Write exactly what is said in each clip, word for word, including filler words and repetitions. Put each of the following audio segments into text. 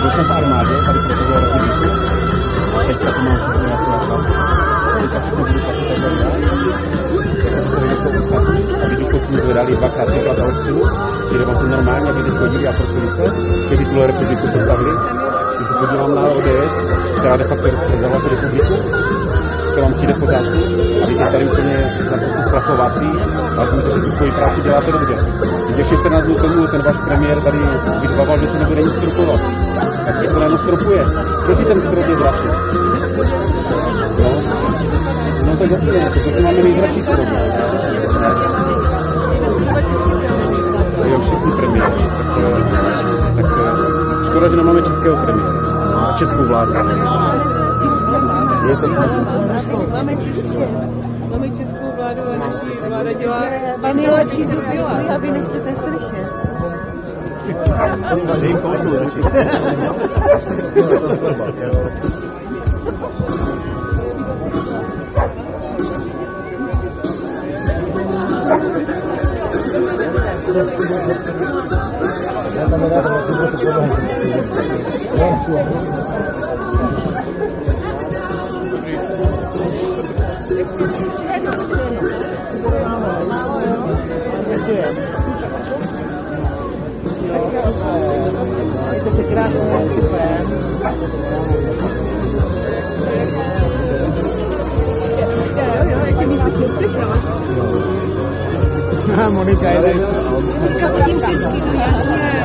byl jsem v armádě, tady prosazoval republiku. Teďka to mám všechno jako jako. Teďka všechno budu platit takhle já. Jako to se to ostatní. Aby důchodcům zvedali dvakrát, třikrát za odstřelu. Čili vám to normálně, aby teď chodili a prosili se, kteří tuhle republiku postavili. Když se podívám na O D S, která de facto rozprezala tu republiku, to vám přijde v pořádku, a vy tady úplně naprosto zpracovací, ale že si tu svoji práci děláte dobře. Když ještě čtrnáct dnů tomu ten váš premiér tady vyzval, že se nebude nic stropovat, tak když to najednou stropuje, kdo ten strop je dražší? No, no tak jasně, protože máme nejdražší strop. Jo, všichni premiéry, tak, tak škoda, že nemáme českého premiéra a českou vládu. Je to Máme českou, máme českou vládu a naší vláda dělá nejlepší, co byla. A vy nechcete slyšet. To je krásné, super. Jo, jo, jak je mít chceš, no? Monika jde. Dneska chodím vždycky, no jasně.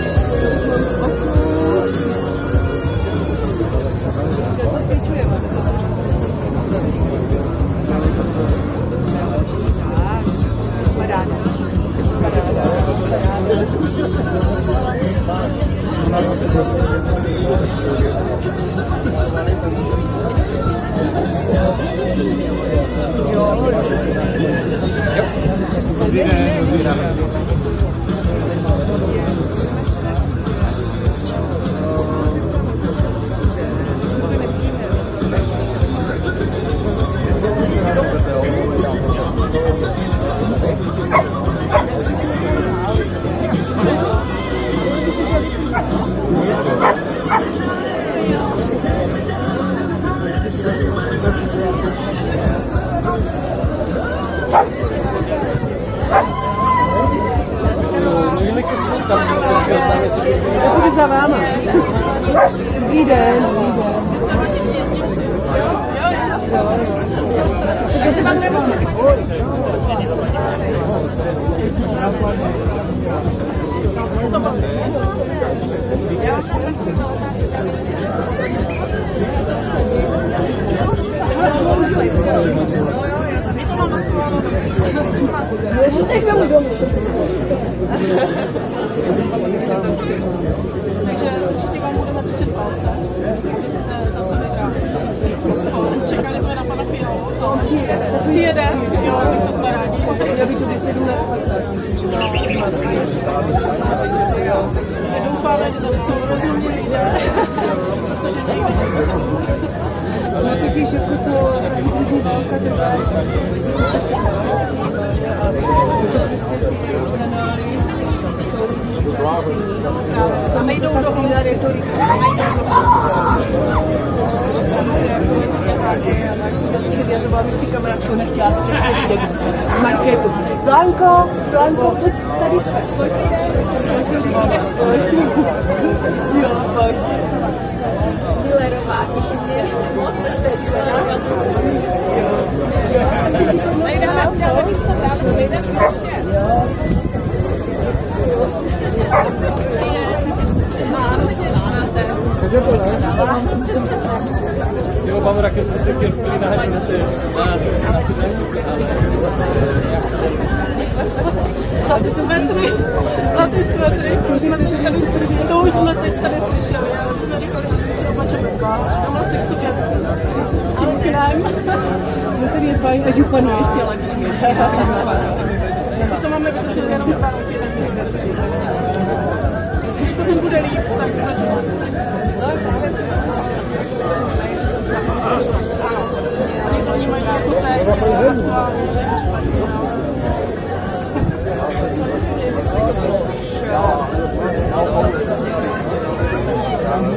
Já budu za váma. Dobrý den, dobrý den. Takže vám nemusím. Teď vám domů. Takže určitě vám budeme držet palce, abyste zase vyhráli. Čekali jsme na pana Fialu. Přijede. Přijede, jo, tak to jsme rádi. Já bych to vždycky jdu na že doufáme, že tady jsou rozumní lidé, protože nejde. Ale taky, že to různý válka trvá. To nejdou do hlavy retorika. Já jsem byla vždycky kamarádkou, nechtěla z marketu. Blanko, Blanko, pojď, tady jsme. Jo, pojď. Millerová, těším mě moc a teď se Nejdáme udělat místo dávku, nejdeme ještě. Mám, že máte. Co to jo, mám raket, jsme se chtěli spěli na hranici. Za ty svetry, za ty svetry, to už jsme teď tady slyšeli. Já jsme říkali, že si opačeme dva. Tohle se k sobě čimknem. Svetr je fajn a župan je ještě lepší. Jestli to máme vydržet jenom dva roky, tak někde se říct. Když potom bude líp, tak oni mají jako též aktuální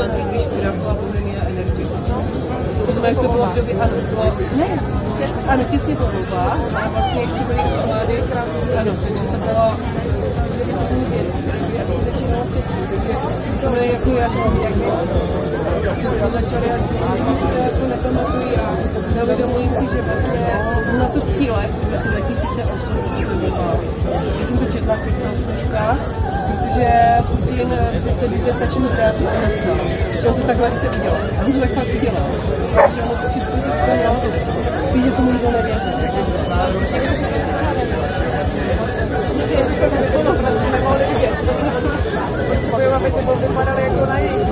normální, když vyráběla Bohemia Energy. To znamená, že to bylo v době, ano, to bylo, ne, ano, těsně po volbách, a vlastně ještě byly vlády krátké, ano, takže to bylo věc, které by začínalo všechno, takže to bylo jako jasný, jak začali a když si to jako nepamatují a neuvědomují si, že vlastně na to cíle v roce dva tisíce osm já jsem to četla v těch knížkách, protože Putin se disertační práci to napsal, že on to takhle chce udělat. A on to tak fakt udělal. Že on to všechno se splnilo, spíš, že tomu nikdo nevěří. Nemohli vidět. Aby to vypadaly jako na jejich.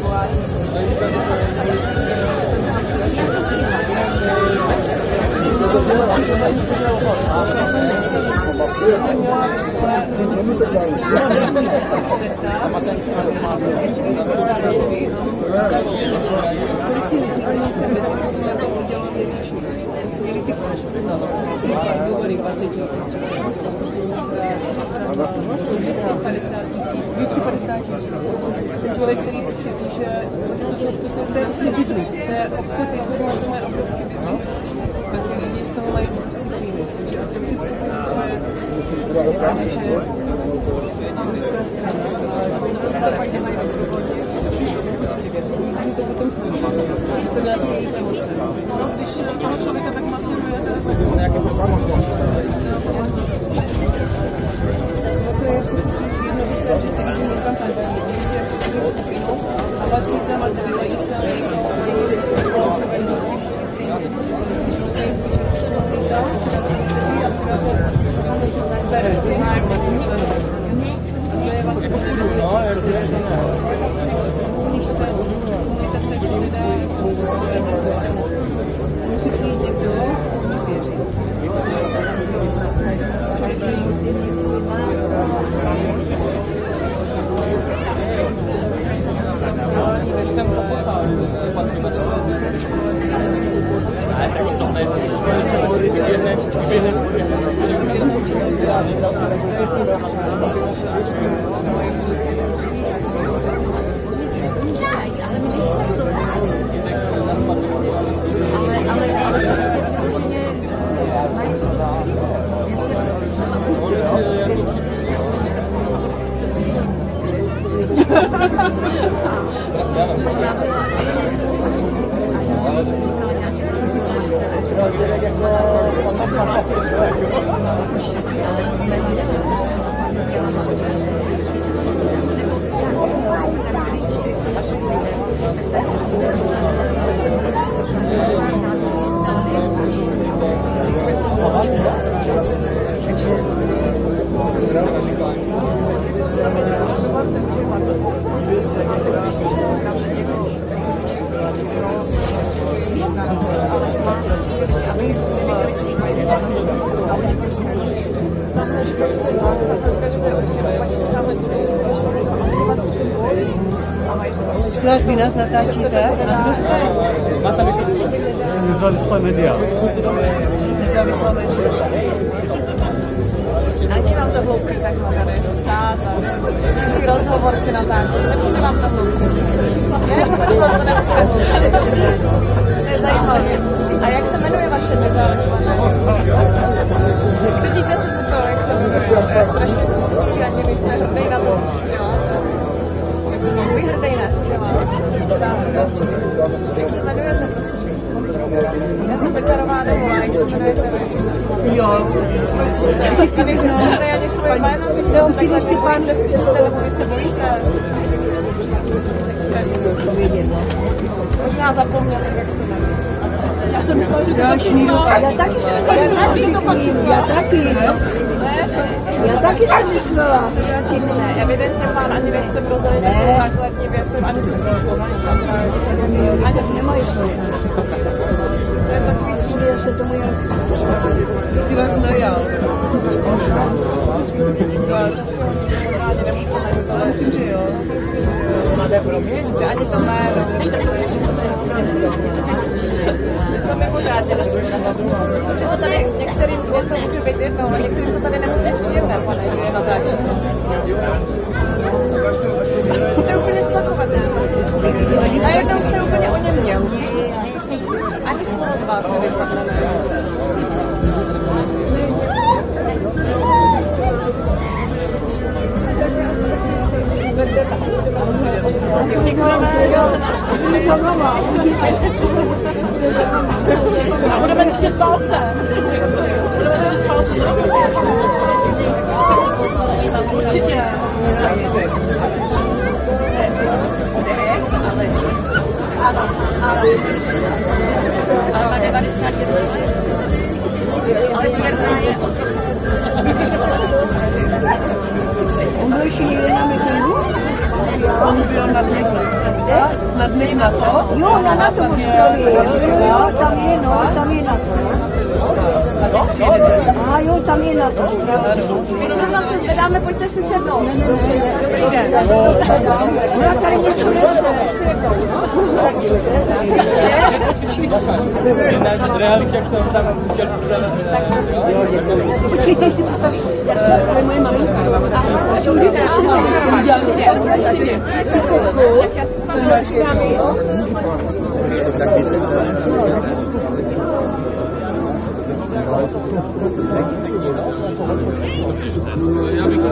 dvě stě padesát tisíc. Člověk, který prostě píše, to je vlastně biznis, to je obchod, informace má obrovský biznis, a ty lidi z toho mají obrovský příjmy. Takže asi představuji, že je ruská strana, ale pak nemají ani to potom skončí. Je to nějaké jejich emoce. No, když toho člověka tak masivuje, tak nějaké performance. To je jednoduché, že ty lidi někam tam dají, když si jak skupinu a patří tam a zavívají se, někdy se vedou se vedou vždycky stejně. Když to je spíš čas, a si na to bere, ty znají, co si vedou. A to je vlastně nebezpečné. Když chce komunikace k lidé, musí přijít někdo, komu věří. Člověk, který musí mít Nás vy nás natáčíte? A kdo jste? Nezávislá média. Nezávislá média. Ani vám to hloupí takhle tady stát a cizí rozhovor si natáčet. Nepřijde vám to hloupí. Ne, proč vám to nepřijde hloupí? To je zajímavé. A jak se jmenuje vaše nezávislá média? Stydíte se za to, jak se jmenuje? To je strašně smutný, ani vy jste hrdej na to, co děláte. Vy hrdej ne, co děláte. Stát se za to. Jak se jmenujete, prosím? Já jsem Pekarová Nemová, jak se jmenujete vy? Jo. Proč? A nejsme si tady ani svoje jméno, že takhle vypadám, kde stydíte, nebo vy se bojíte? Trestně to vědět, no. Možná zapomněl, jak se jmenuje. Já jsem myslela, že to je šmíru. Já taky jsem myslela. Já taky. Já taky jsem myslela. Ne, evidentně pán ani nechce prozradit takové základní věci, ani tu slušnost. Ani tu slušnost. To je takový smutný, že se tomu jak... Ty jsi vás najal. Normálně nemusíme myslet. Myslím, že jo. Máte pro mě? Že ani to jméno. To mimořádně nesmírné. Myslím, že to tady některým něco může být jedno, ale některým to tady nemusí příjemné, pane, že je natáčení. Jste úplně spakované. nás nevypadne. Děkujeme, že jste navštívili. Budeme držet palce. Budeme držet palce. Určitě. Ano, ano. Ale devadesát jedna. Ale jedna je o to. On byl ještě někde na meetingu? On byl na dnech dneska, na dnech na to. Jo, na na to jo, tam je, no, tam je na to. A jo, tam je na to. My jsme se zase zvedáme, pojďte si sednout. Ne, ne, ne. Dobrý den. Já tady něco nebude. Počkejte, ještě to staví. To je moje maminka. Chci spolu. Já se s vámi. Já bych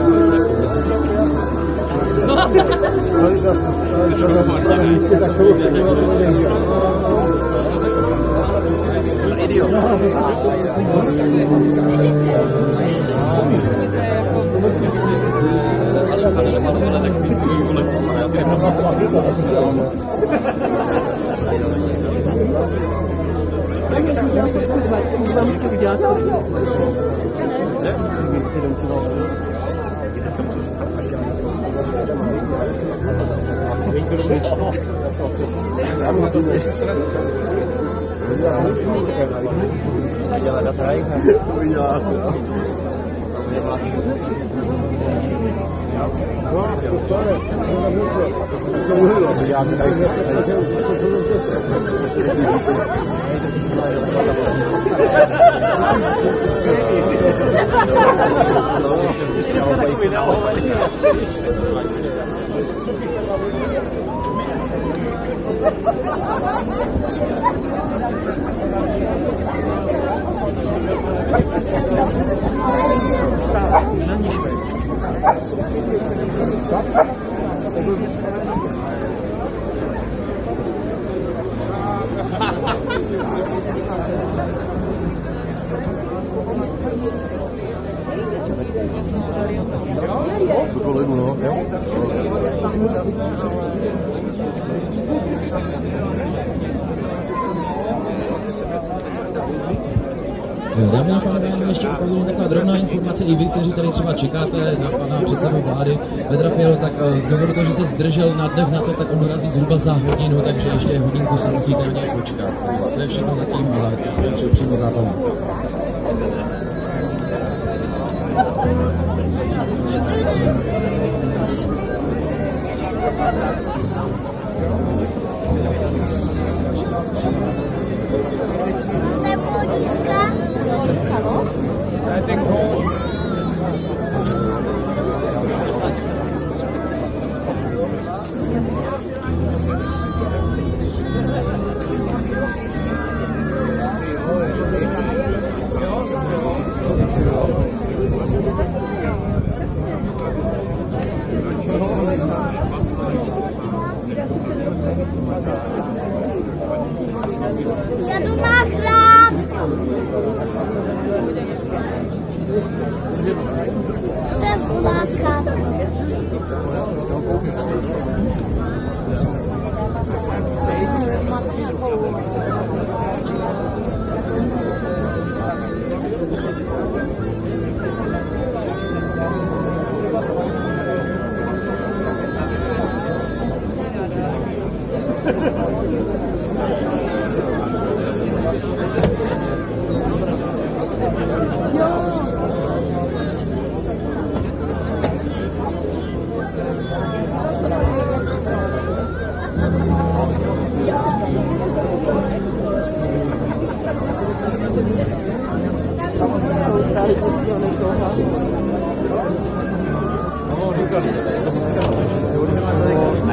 Vám chci udělat. Už není švédský. Dámy a pánové, já ještě ukazuju taková drobná informace i vy, kteří tady třeba čekáte na pana předsedu vlády Petra Fialu, tak z důvodu toho, že se zdržel na dnech na to, tak on dorazí zhruba za hodinu, takže ještě hodinku se musíte na něj počkat. To je všechno zatím, ale přeji přímo zábavu. I think home. Já jdu na chrám. To je láska.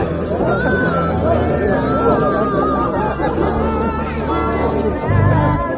Oh,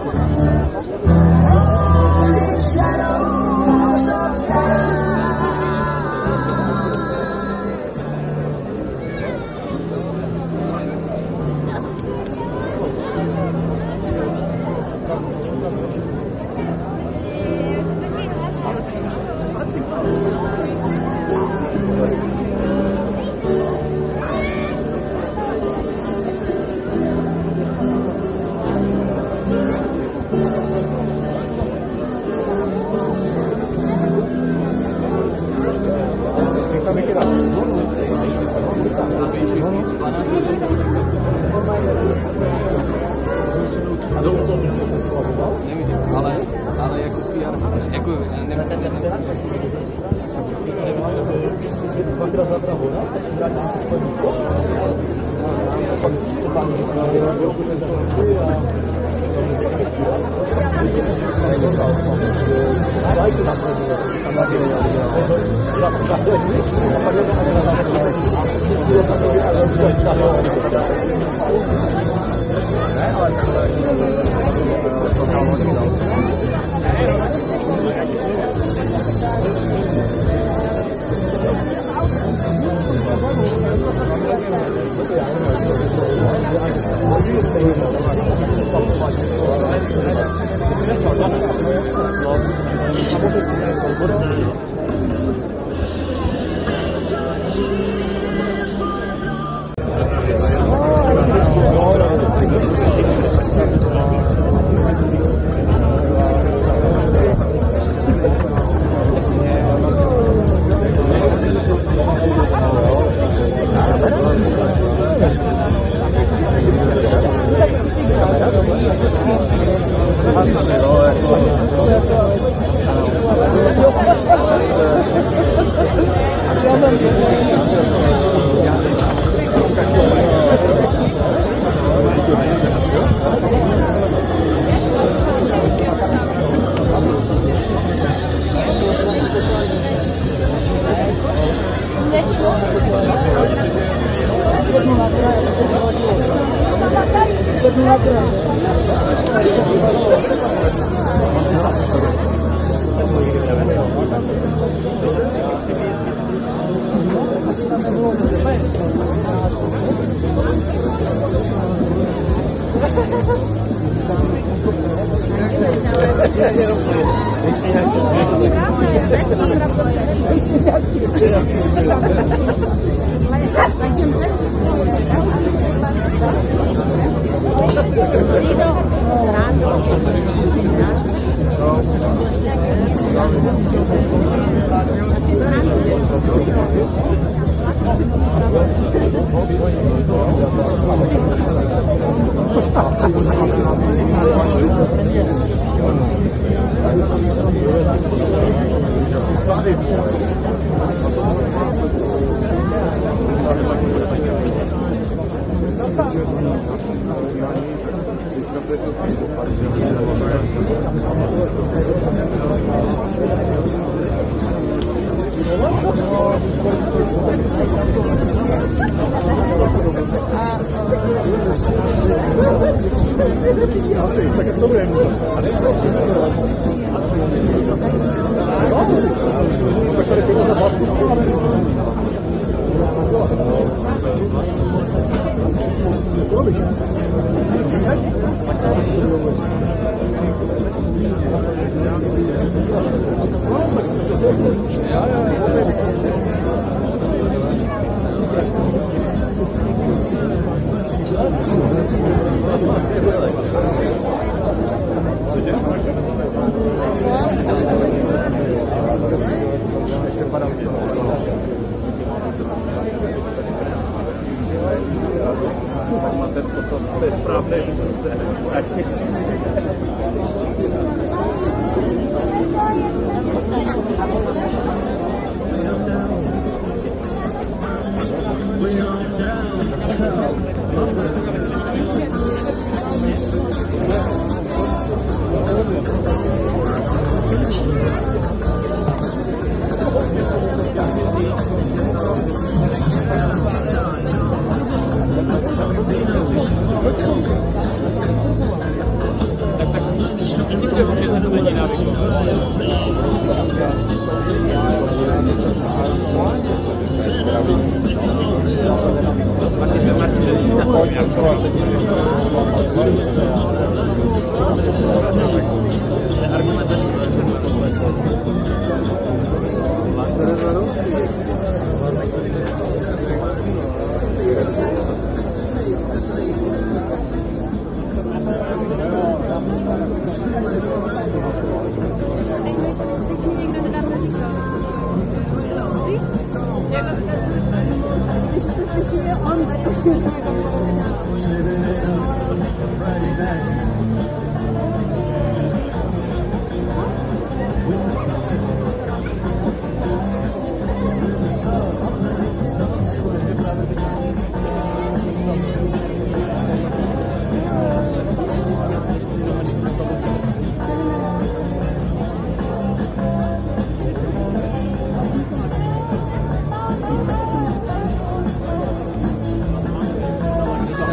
Friday night.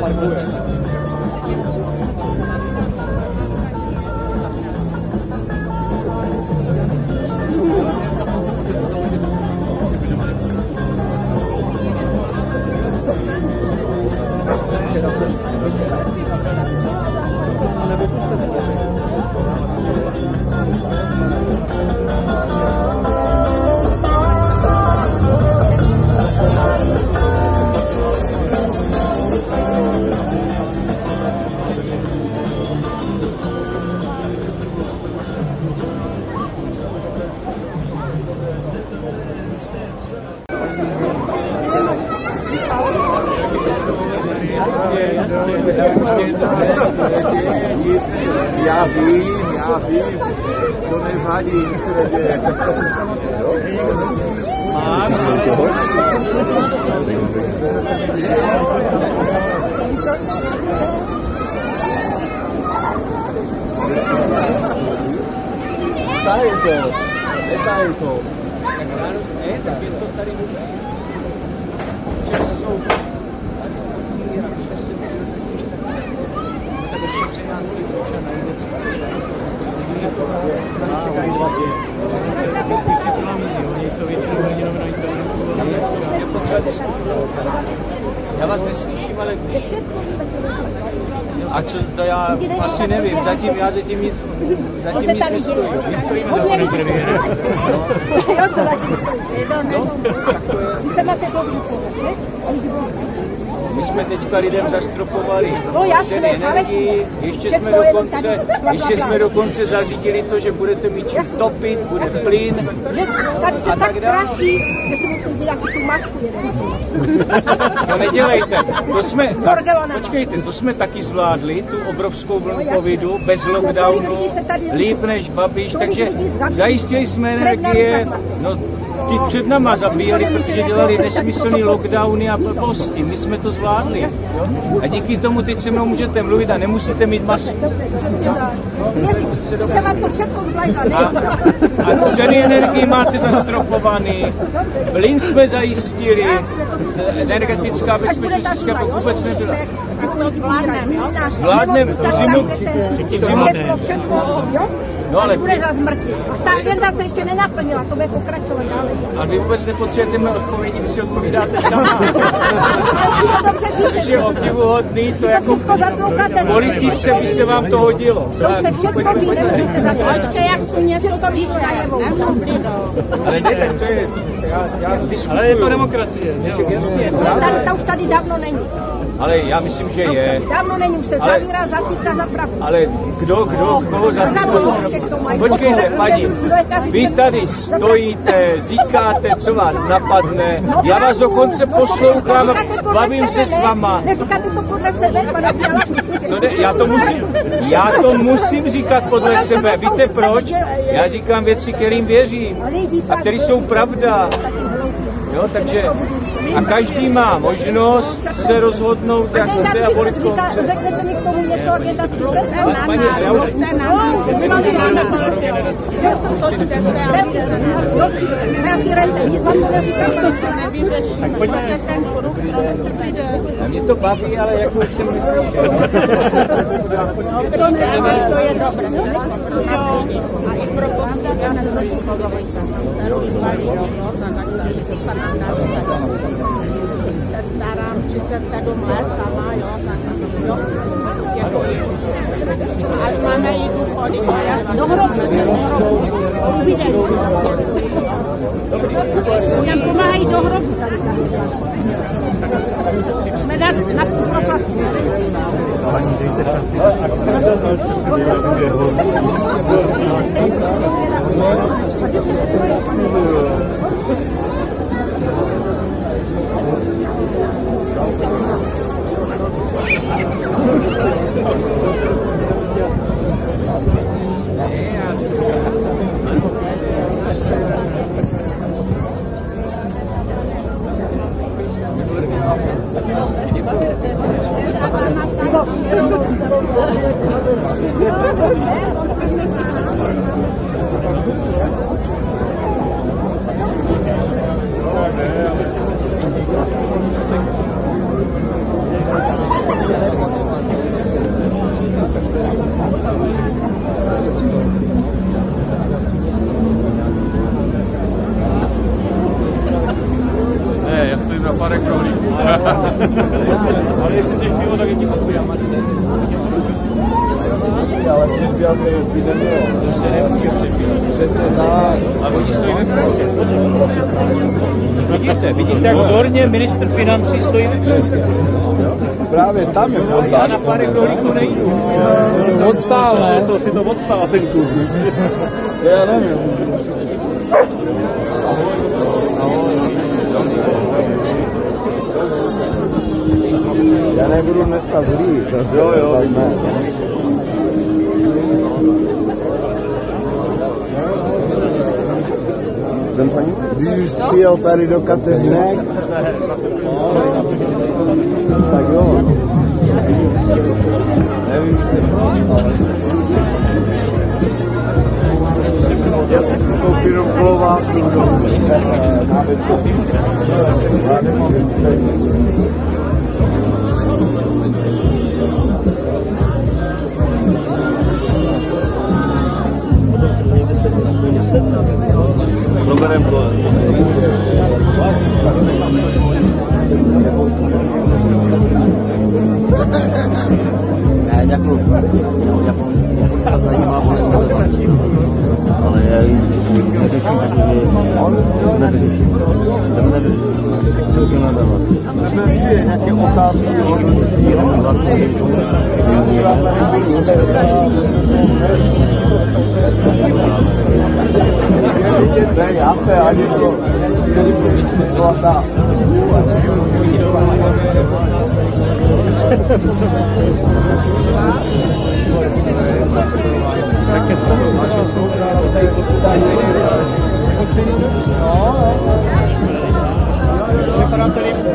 Já vím, já vím, to nevadí, nic se neděje. Mám, Tady to, tady to. Tak je to tady Já vás neslyším, ale když... A co to já asi nevím, zatím já zatím nic, zatím nic nestojím. My stojíme za panem premiérem. Jo, co zatím stojí? Vy se máte dobrý pohled, My jsme teďka lidem zastropovali no, ceny energii, ještě jsme dokonce, ještě jsme dokonce zařídili to, že budete mít čím topit, bude plyn tady se a tak dále. Praší, že si musím dělat si tu masku jeden. No nedělejte, to jsme, tak, počkejte, to jsme taky zvládli, tu obrovskou vlnu covidu, bez lockdownu, líp než Babiš, takže zajistili jsme energie, no ty před náma zabíjeli, protože dělali nesmyslný lockdowny a blbosti. My jsme to zvládli. Jo? A díky tomu teď se mnou můžete mluvit a nemusíte mít masku. A, a ceny energii máte zastropovaný, plyn jsme zajistili, energetická bezpečnost Česká vůbec nebyla. Zvládneme, tu zimu, tu zimu. No ale... Bude za smrti. Ta agenda se ještě nenaplnila, to bude pokračovat dále. A vy vůbec nepotřebujete mé odpovědi, vy si odpovídáte sama. Což je obdivuhodný, to jako politice by se vám to hodilo. To se všechno ví, nemusíte za to. Počkej, jak tu něco to víš najevou. Ale ne, tak to je, já, já diskutuju. Ale je to demokracie. Jasně, Ta už tady dávno není. ale já myslím, že je. Dávno není, už se ale, zavírá, zatýká za pravdu. Ale kdo, kdo, koho zatýká? Počkejte, paní, vy tady stojíte, říkáte, co vás napadne, já vás dokonce poslouchám, bavím se s váma. Neříkáte to podle sebe, pane Fiala? No ne, já to musím, já to musím říkat podle sebe, víte proč? Já říkám věci, kterým věřím a které jsou pravda. Jo, takže a každý má možnost se rozhodnout, jak chce a volit koho chce. Řeknete mi k tomu něco organizaci? Paní, já už... Tak pojďme. A mě to baví, ale jako už jsem neslyšel. To je dobré. A i pro se starám třicet sedm let sama, jo, tak jo. Až máme i důchody, do hrobu, do hrobu, uvidím. Lidem pomáhají do hrobu tady. Jsme na, na propasti. Thank you. No tak je ti posílám. Ale předbíhat se by nemělo. To se nemůže předbíhat. Přesně tak. A oni stojí ve frontě. Vidíte, vidíte, jak vzorně ministr financí stojí ve frontě. Právě tam je fronta. Já na pár rohlíků nejdu. Odstál, ne? To si to odstál, ten klub. Já nevím. Já nebudu dneska zlý. Jo, jo. Když už přijel tady do Kateřinek, tak jo. Nevím, co já jsem koupil kolovátku na večer. Proberem to. Ne, děkuji. Já zajímá, ale já neřeším, že nevyřeším. To nevyřeším. To nadávat. Jsme přijeli nějaké otázky, hodnotí, jenom za to. Ne, já se ani to vládá. Také slovo, máš slovo, tady postání. No, vypadám to líp.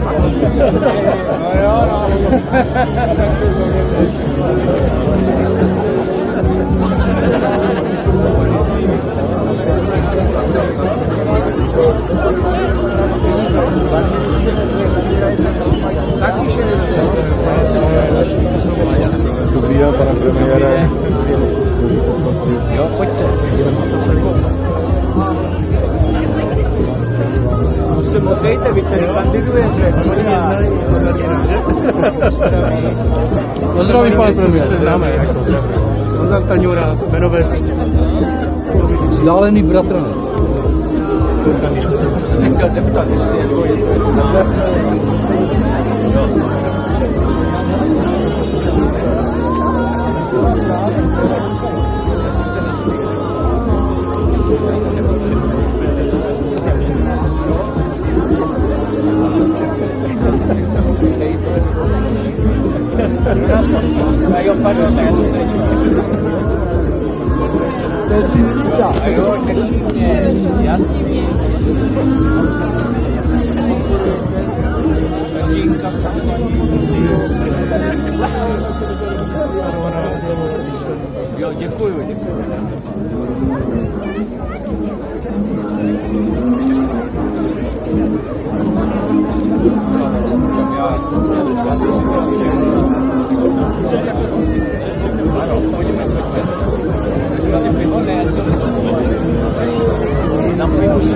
No jo, no. Tak se taky še dobrý den, pane premiére. Jo, pojďte. To se modlejte, vy tady kandidujete. Pozdravím, pane premiére. Se známe. Honza Taňura, Berovec. Vzdálený bratranec. Jsi chtěl zeptat, jestli jako je... Jo, pardon, tak já se sledím. A jo, těší mě, jasně. Jo, děkuju, děkuju. Já si říkám, že ano, pojďme se Já si vyhodne, já jsem na můj musím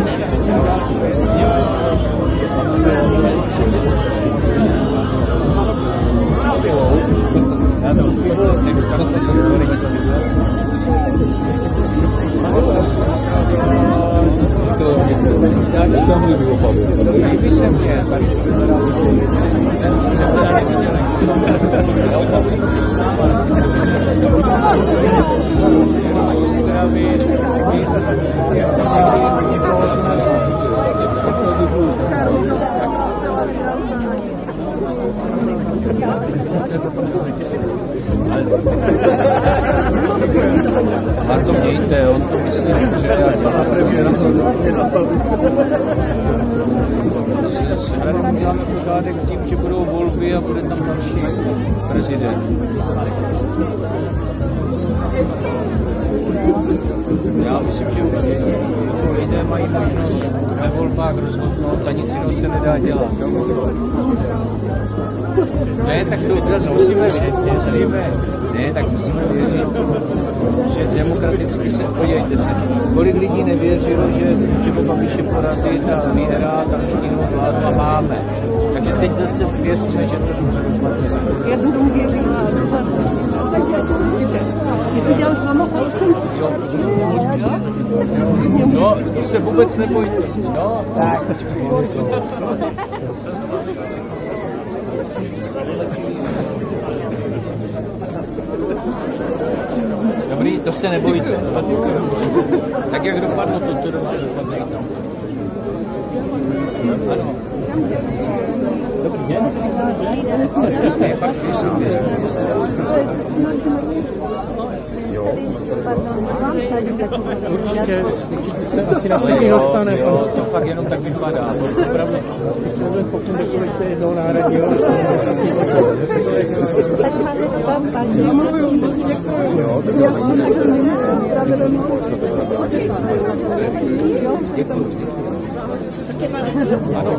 Líbí se mě, tady jsem teda neviděl. Na to mějte, on to myslí, že já dělám premiéra. Severem děláme pořádek tím, že budou volby a bude tam další prezident. Já myslím, že lidé mají možnost ve volbách rozhodnout a nic jiného se nedá dělat. Ne, tak to zase musíme, musíme, ne, tak musíme věřit, že demokraticky se, podívejte se, kolik lidí nevěřilo, že můžeme Babiše porazit a vyhrát a všichni vládu a máme. Tak Takže teď zase věříme, že to bude. Já jsem tomu věřila. Ty jsi dělal s váma palcem? Jo. No, to se vůbec nebojte. No, tak. Dobrý, to se nebojte. Tak jak dopadlo, to se dobře dopadne. Ano. Dobrý den. Je fakt jo. Určitě, se asi na světě dostane. Jo, to fakt jenom tak vypadá. To je pravda. Pokud dokonečte jednou národního. Ano,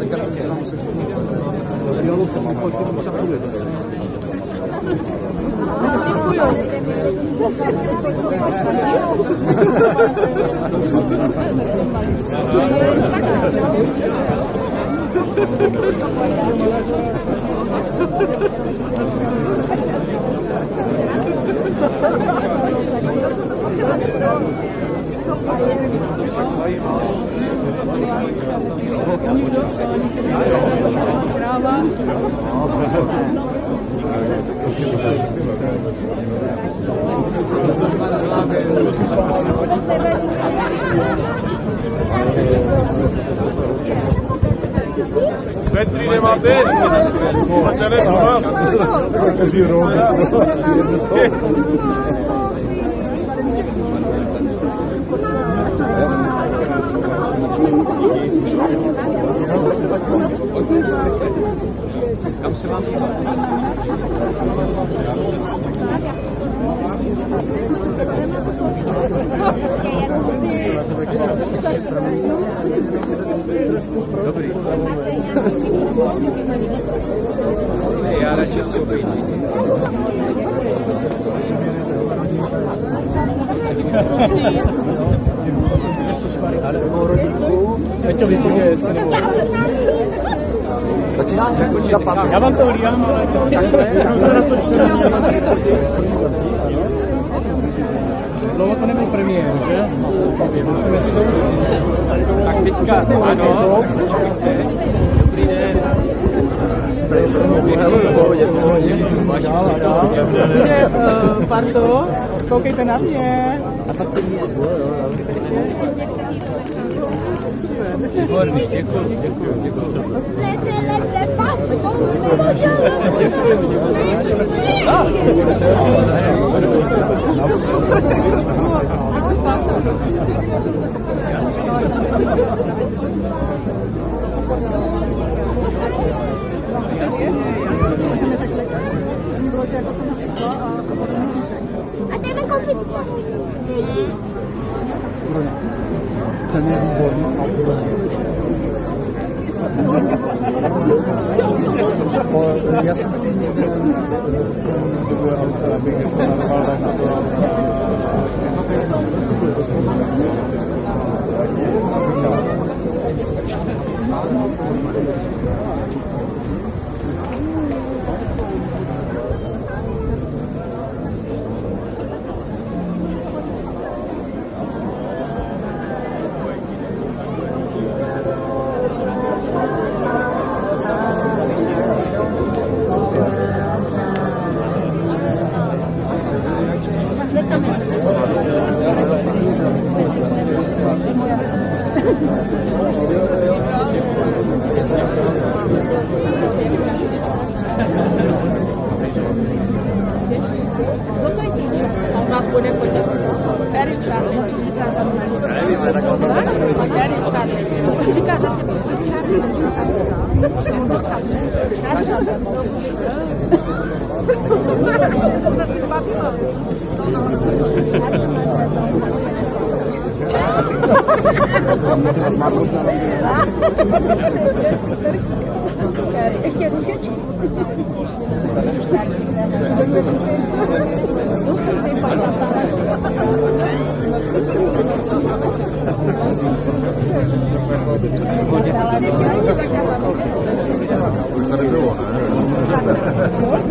Svetry nemáte? Máte ne u vás? Každý rok. Kam se vám dívat? Dobrý. Já radši si obejdu. Ať to vypadá, jestli nebo... Já vám to hlídám, ale to se na to čtyři. Dlouho to nebyl premiér, že? Musíme si to udělat. Tak teďka, ano. Dobrý den. Parto, koukejte na mě. A pak to mě. Výborný, děkuji, děkuji, děkuji. A jdeme koupit. Ten je výborný. Já jsem si někde jsem dobu auta, abych jako narval na to. Ještě ručičku.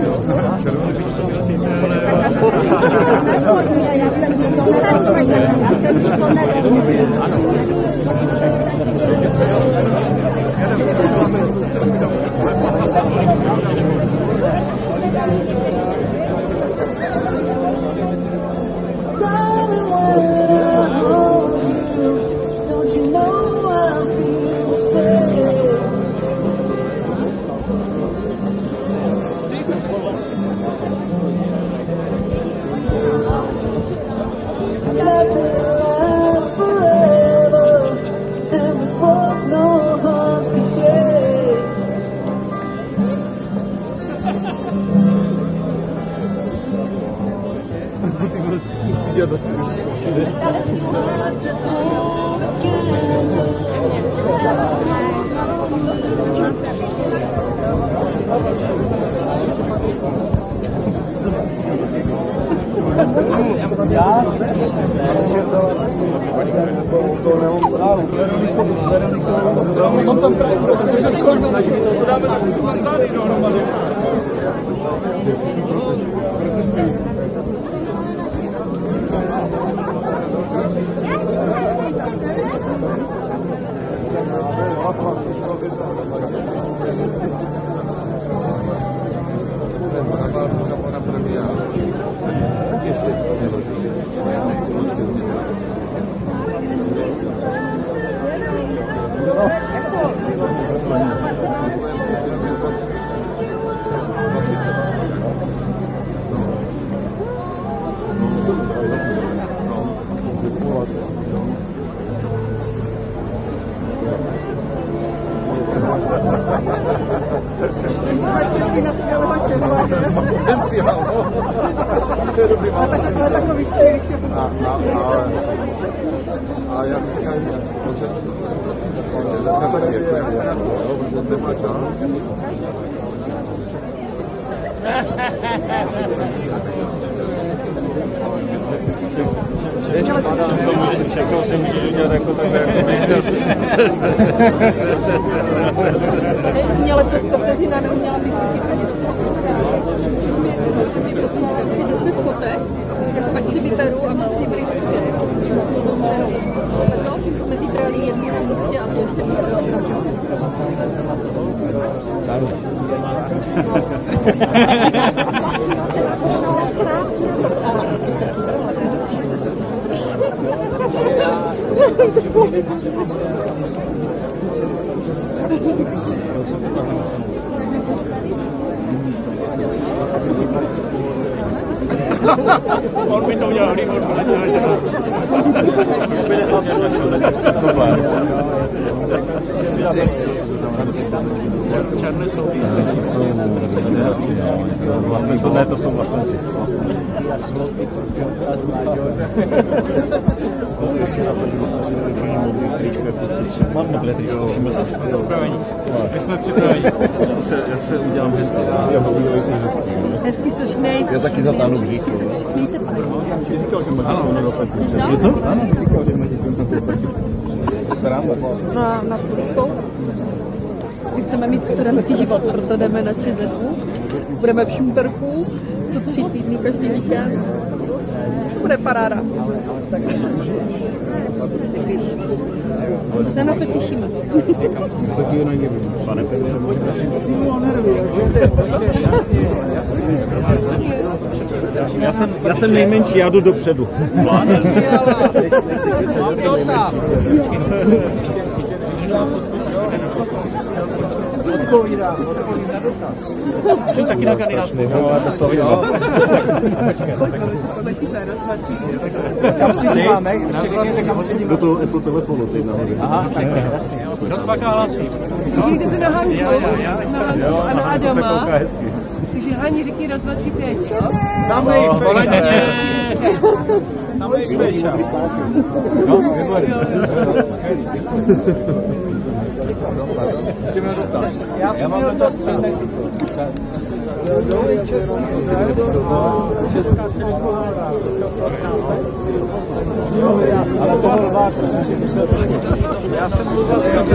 Uměla to stopeřina, neuměla bych ani do toho. Ty poslala asi deset fotek, jako ať si vyberu a vlastně byli hezké. Takhle jsme vybrali jednu na místě a to ještě On by to udělal líp, on by nechtěl. Černé jsou vlastně to ne, to jsou vlastníci. Mám modlé tričko, všiml jsi? Připravení. My jsme připraveni. Já se udělám hezky. hezky se šmej. Já taky zatáhnu břík. Smíte pak. Ano, něco? Ano, říkal, že medicím jsem Na, na Studskou. My chceme mít studentský život, proto jdeme na ČSFu. Budeme v Šumperku, co tři týdny každý víkend. Bude paráda. Se na to těšíme. Pane premiére, Já jsem, já jsem nejmenší, já jdu dopředu. Odpovídám, odpovídám dotaz. Jsi taky na kandidátku. Kam si díváme? Do toho Apple telefonu teď nahoře. Aha, tak jasně. Kdo cvaká hlasí? Jde se na Hanku, a na Adama. hezky. Takže Hani, řekni raz, dva, tři, pět. Samej poledně. Samej kveša. No, výborně. Ještě měl dotaz. Já mám dotaz. Česká televize. Ale to bylo já jsem mluvil s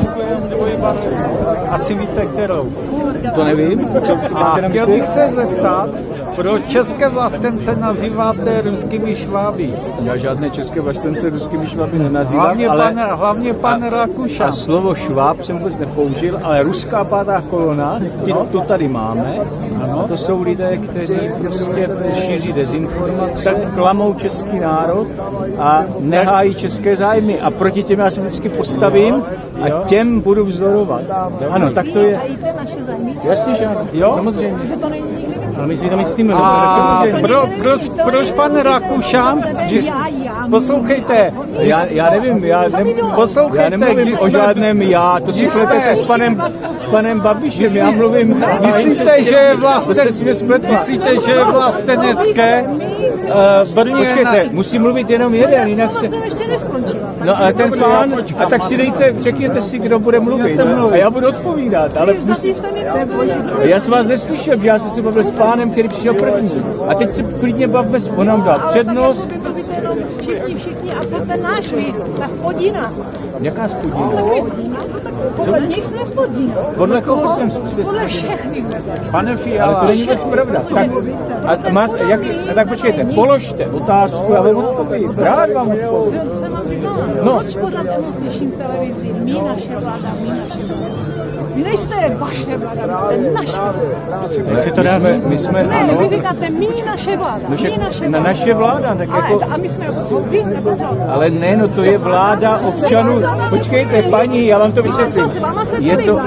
asi víte kterou. To nevím. A chtěl bych se zeptat, proč české vlastence nazýváte ruskými šváby? Já žádné české vlastence ruskými šváby nenazývám, Hlavně ale... pan, hlavně pan a, Rakušan. A slovo šváb jsem vůbec nepoužil, ale ruská pátá kolona, ty, no. to tady máme. Ano. To jsou lidé, kteří prostě šíří dezinformace, klamou český národ a nehájí české zájmy. A proti těm já se vždycky postavím a těm budu vzdorovat. Ano, tak to je. Jasně, že ano. Jo, samozřejmě. Ale my si to myslíme. A pro, proč, proč pan Rakušan? Poslouchejte. Já, já nevím, já, ne, poslouchejte, já nemluvím o žádném já, to si pletete s panem, s panem Babišem, já mluvím... Myslíte, že je vlasten, myslíte, že je vlastenecké uh, Brně... Počkejte, musí mluvit jenom jeden, jinak se... No ale ten pán, a tak si dejte, řekněte si, kdo bude mluvit a já budu odpovídat, ale... Musí, já jsem vás neslyšel, že já jsem se bavil s pánem, který přišel první. A teď se klidně bavme, on nám dal přednost. Všichni, všichni, a co ten náš lid, ta spodina. Jaká spodina? Podle nich jsme spodina. Podle koho jsem se... Podle všechny. Pane Fiala. Ale to není vůbec pravda. Tak, a, máte, jak, a tak počkejte, položte otázku, já vám odpovím. Rád vám odpovím. Jsem vám říkala, no. Proč pořád slyším v televizi, my naše vláda, my naše vláda. Vy nejste vaše vláda, vy jste naše vláda. Jak to dá? My, my jsme, ne, ano. vy říkáte, my naše vláda, No, my naše na vláda. naše vláda, tak ale, jako... a my jsme vy, nebo co? Ale ne, no to je vláda občanů. Počkejte, paní, já vám to vysvětlím. Je to...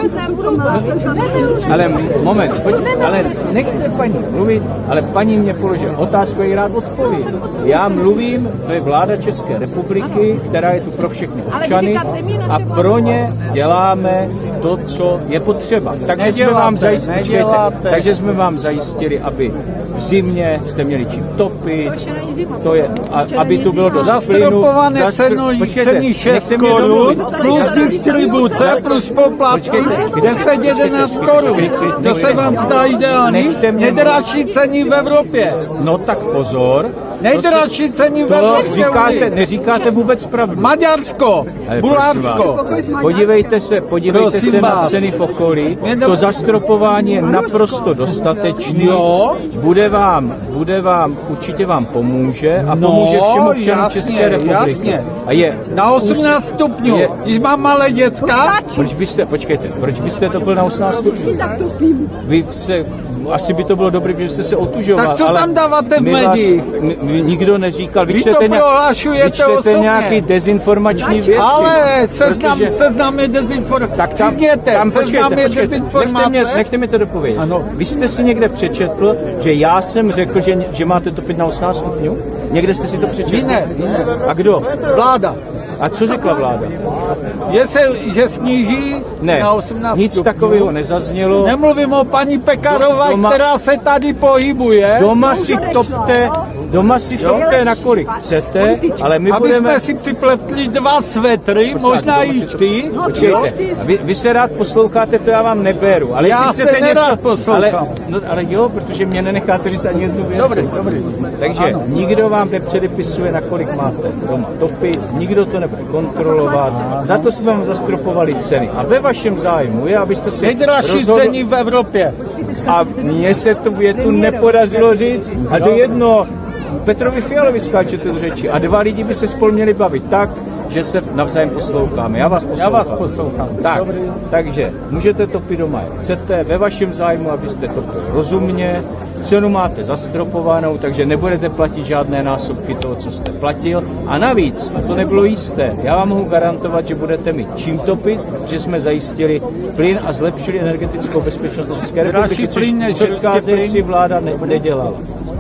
Ale moment, pojď, ale nechte paní mluvit, ale paní mě položila otázku, já jí rád odpovím. Já mluvím, to je vláda České republiky, která je tu pro všechny občany a pro ně děláme to, co je potřeba. Takže jsme vám zajistili, takže jsme vám zajistili, aby v zimě jste měli čím topit, to je, a, aby tu bylo dost plynu. Zastropované ceny šest korun plus distribuce plus poplatky deset jedenáct korun. To se vám zdá ideální? Nejdražší ceny v Evropě. No tak pozor. Nejdražší ceny v to Evropské říkáte, neříkáte vůbec pravdu. Maďarsko, Bulharsko. Podívejte se, podívejte se na ceny v okolí. To zastropování je naprosto dostatečný. Bude vám, bude vám, určitě vám pomůže a pomůže všem občanům České republiky. A je na osmnáct stupňů. Když mám malé děcka. Proč byste, počkejte, proč byste to byl na osmnáct stupňů? Vy se, asi by to bylo dobré, že jste se otužoval. Tak co tam dáváte v médiích? Nikdo neříkal, vy, vy čtete, to prohlašujete vy čtete nějaký dezinformační věci. Ale seznam, protože... seznam je dezinformace. Tak tam, tam seznam je dezinformace. Nechte mě, nechte mě to dopovědět. Ano. Vy jste si někde přečetl, že já jsem řekl, že, že máte topit na osmnáct stupňů? Někde jste si to přečetl? Vy ne, vy ne. A kdo? Vláda. A co řekla vláda? Je se, že sníží ne, na osmnáct nic stupňů. takového nezaznělo. Nemluvím o paní Pekarové, doma, která se tady pohybuje. Doma si topte, doma si topte na kolik chcete, ale my Aby budeme... jsme si připletli dva svetry, možná i ty. Počkejte, vy, vy se rád posloucháte, to já vám neberu. Ale já se nerád něco, poslouchám. Ale, no, ale jo, protože mě nenecháte říct ani jednu věc. Dobrý, dobrý. Takže ano. Nikdo vám nepředepisuje, na kolik máte doma topit, nikdo to nebude kontrolovat. Za to jsme vám zastropovali ceny. A ve vašem zájmu je, abyste se nejdražší rozhodl... ceny v Evropě. A mně se tu větu nepodařilo říct. A to jedno, Petrovi Fialovi skáčete do řeči. A dva lidi by se spolu měli bavit tak, že se navzájem posloucháme. Já vás poslouchám. Já vás poslouchám. Tak, takže můžete topit doma, jak chcete, ve vašem zájmu, abyste topili rozumně, cenu máte zastropovanou, takže nebudete platit žádné násobky toho, co jste platil. A navíc, a to nebylo jisté, já vám mohu garantovat, že budete mít čím topit, že jsme zajistili plyn a zlepšili energetickou bezpečnost České republiky, což předcházející vláda ne, nedělala.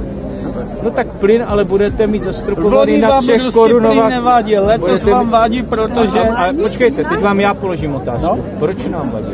No tak plyn, ale budete mít zastropovaný na třech korunách. Plyn nevadí, letos vám vadí, protože... Ale počkejte, teď vám já položím otázku. No? Proč nám vadí?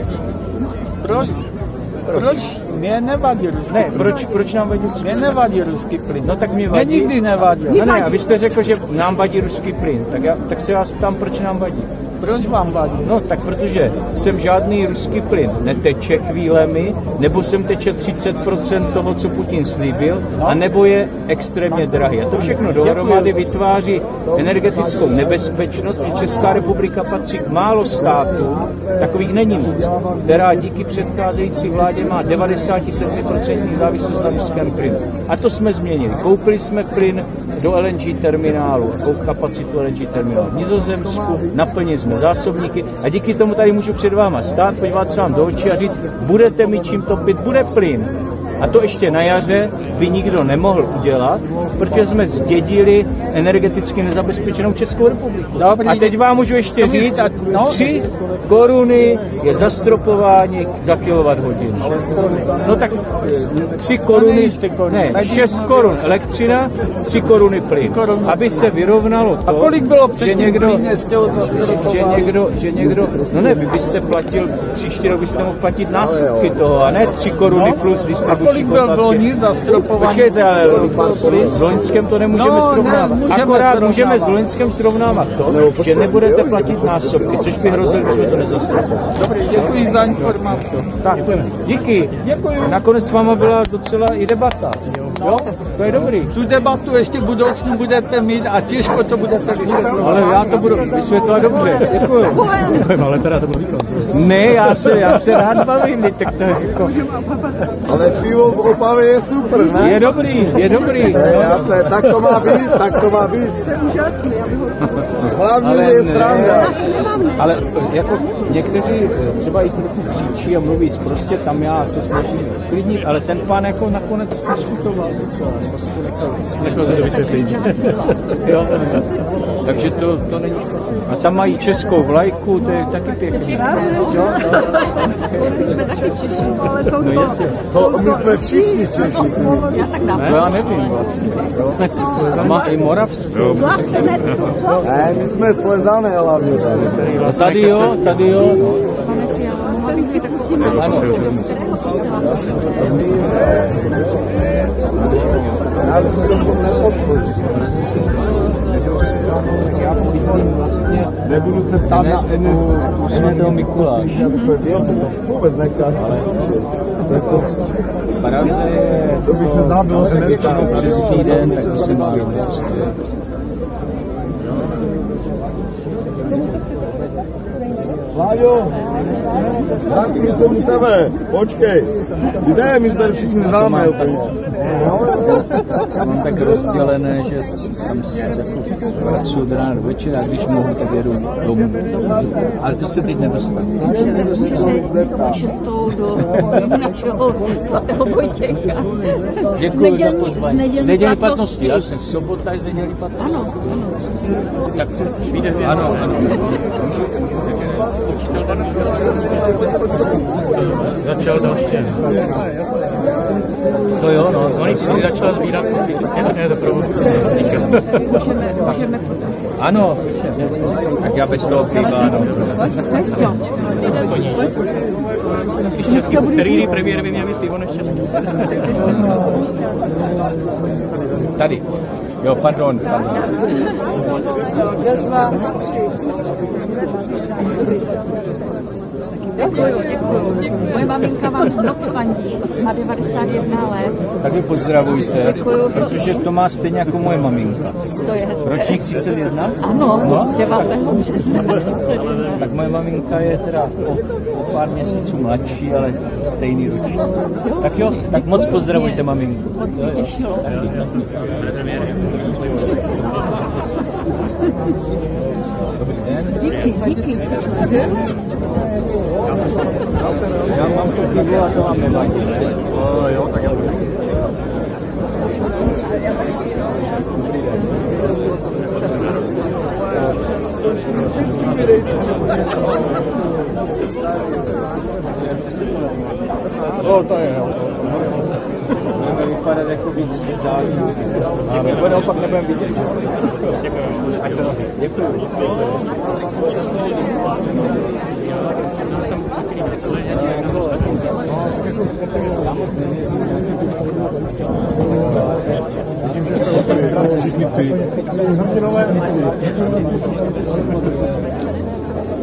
Proč? Proč? Mě nevadí ruský ne, plyn. Proč, proč nám vadí ruský plyn? Mě nevadí ruský plyn. No tak mě vadí. Mě nikdy nevadí. No ne, a vy jste řekl, že nám vadí ruský plyn. Tak, já, tak se vás ptám, proč nám vadí. Proč vám vadí? No tak protože sem žádný ruský plyn neteče chvílemi, nebo sem teče třicet procent toho, co Putin slíbil, a nebo je extrémně drahý. A to všechno dohromady vytváří energetickou nebezpečnost, že Česká republika patří k málo států, takových není moc, která díky předcházející vládě má devadesát sedm procent závislost na ruském plynu. A to jsme změnili. Koupili jsme plyn do L N G terminálu, kapacitu L N G terminálu v Nizozemsku, naplnili jsme zásobníky a díky tomu tady můžu před váma stát, podívat se vám do očí a říct, budete mi čím topit, bude plyn. A to ještě na jaře by nikdo nemohl udělat, protože jsme zdědili energeticky nezabezpečenou Českou republiku. Dobrý. A teď vám můžu ještě říct, no. tři koruny je zastropování za kilowatthodinu. No tak tři koruny, ne, šest korun elektřina, tři koruny plyn. Aby se vyrovnalo to, a kolik bylo že někdo, že někdo, že někdo, no ne, vy byste platil, příští rok byste mohl platit násobky toho, a ne tři koruny plus distribuční. Kolik byl v loni zastropování? Počkejte, ale s Loňskem to nemůžeme no, srovnávat. Ne, můžeme Akorát srovnávat. můžeme s Loňskem srovnávat to, že nebudete platit násobky, což by hrozilo, že to nezastropovalo. Dobrý, děkuji za informaci. Tak, díky. Děkuji. Nakonec s váma byla docela i debata. Jo, to je dobrý. Tu debatu ještě v budoucnu budete mít a těžko to budete vysvětlovat. Ale já to budu vysvětlovat dobře. Děkuji. Ale teda to bylo Ne, já se, já se rád bavím, tak to je jako... Ale pivo v Opavě je super, ne? Je dobrý, je dobrý. To je jasné, tak to má být, tak to má být. To je úžasný, já bych ho... Hlavně ale je sranda. Ale jako někteří třeba i trochu křičí a mluví prostě, tam já se snažím klidnit, ale ten pán jako nakonec diskutoval docela, prostě nechal, nechal se to vysvětlit. Jo, takže to, to není špatné. A tam mají českou vlajku, to je taky pěkný. Jo, my jsme taky Češi, ale jsou no, to... To my jsme všichni Češi, si myslím. Ne, já nevím vlastně. Tam má i Moravskou. Ne, my jsme Slezané hlavně tady. A tady jo, tady jo. Ano. Já jsem to neodpočil. Já povídám vlastně... Nebudu se ptát na Enu. Svatého Mikuláš. Já jsem to vůbec nechtěl. Praze je... To by se zabil, že většinou přes týden, tak to se má dost. Láďo, taky jsem u tebe, počkej. Kde, my jsme všichni známe. Já mám tak rozdělené, že tam se jako pracuji do rána do večera, a když mohu, tak jedu domů. Ale to se teď nedostanu. To se nedostanu. Šestou do našeho svatého Vojtěcha. Děkuji za pozvání. Nedělí platnosti, jasně. Sobota je z nedělí platnosti. Ano, ano. Tak to ano, ano. Začal další. To jo, no. On si začal sbírat psychické také doprovodce. Můžeme, můžeme ano, tak já bez toho piva, ano. Který premiér by měl mít pivo než český? Tady. Jo, pardon. pardon. Děkuju, děkuju. Moje maminka vám moc fandí, má devadesát jedna let. Tak mi pozdravujte, Děkuju. protože to má stejně jako moje maminka. To je hezké. Ročník třicet jedna? Ano, no? devátého března třicet jedna. Tak moje maminka je teda o, o pár měsíců mladší, ale stejný ročník. Tak jo, tak moc pozdravujte maminku. Moc mě těšilo. Dobrý den. Díky, díky. Já mám to pivo a to vám nevadí. Jo, tak já budu. No, to je, jo. Máme vypadat jako víc zážů. Nebo naopak nebudeme vidět. Děkuji. Vidím, že se všichni tři.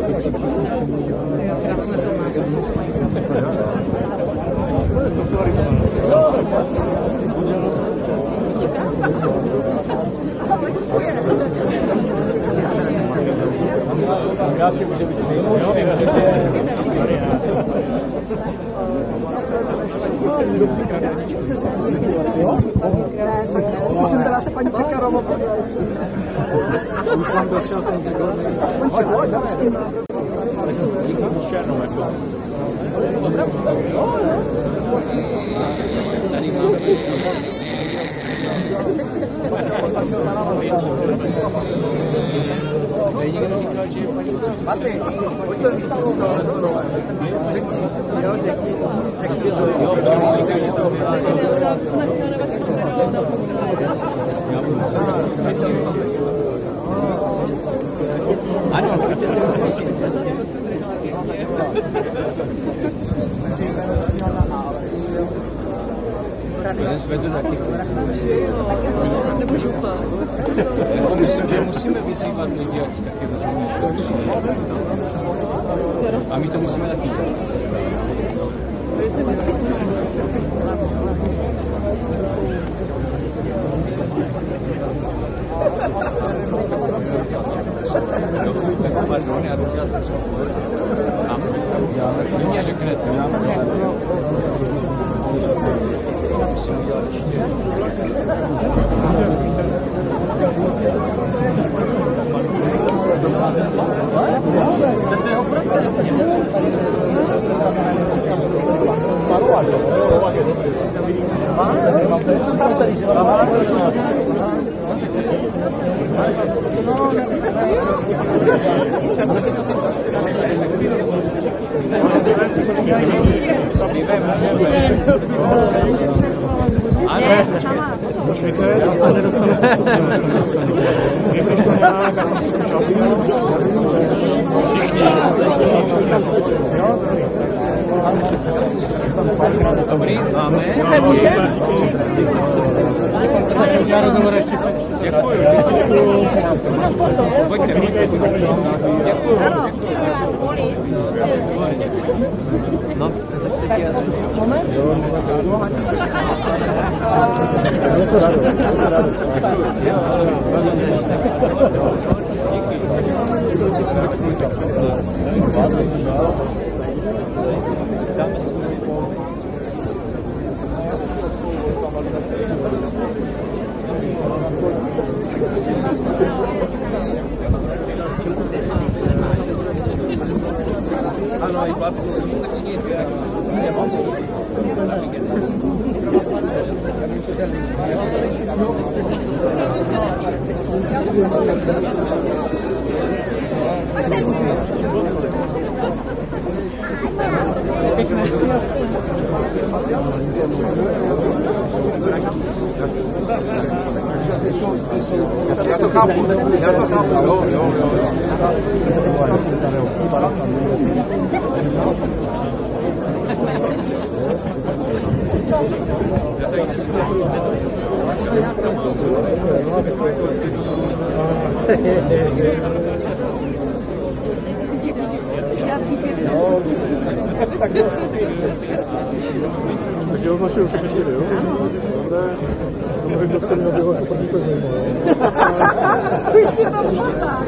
Musím teda se paní Pekarovou. Už vám došel ten výborný. Tady máme. Někdo říkal, že je paní Martin, pojďte, co se stalo restaurovat. Jo, děkuji. Jo, říkají, že to byla. Ano, pojďte se jeden světu taky. Jako myslím, že musíme vyzývat lidi, ať taky rozumí. A my to musíme taky dělat. Pardon, já bych dělat cokoliv. A vy mě řeknete. Musím udělat ještě. Počkejte, já se nedostanu. Dobrý, máme. Já rozhovor ještě se... Děkuju. Pojďte, pojďte. Děkuju. No, teď je asi. Je to rado, je to rado. Ano, i plasku. Já to chápu, já to chápu, jo, jo, jo. Takže označuju všechny čtyři, jo? Dobré. To nevím, kdo jste měl bylo jako první to zajímalo, jo? Už si to poznal.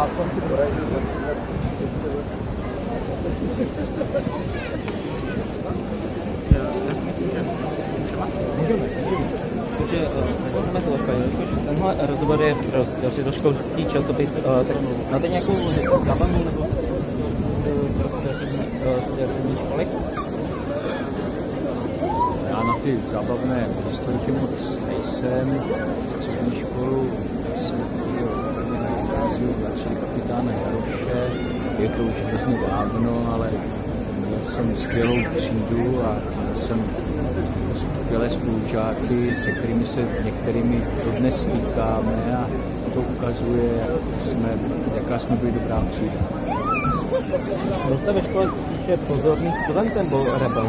Takže vezmeme to takhle, tenhle rozhovor je pro středoškolský časopis, tak máte nějakou zábavnou nebo pro školy? Já na ty zábavné historiky moc nejsem. Střední školu jsem chodil úplně na gymnáziu začali kapitána Jaroše. Je to už hrozně dávno, ale měl jsem skvělou třídu a měl jsem skvělé spolužáky, se kterými se některými dodnes stýkáme a to ukazuje, jak jsme, jaká jsme byli dobrá třída. Byl jste ve škole spíše pozorný studentem, byl rebel?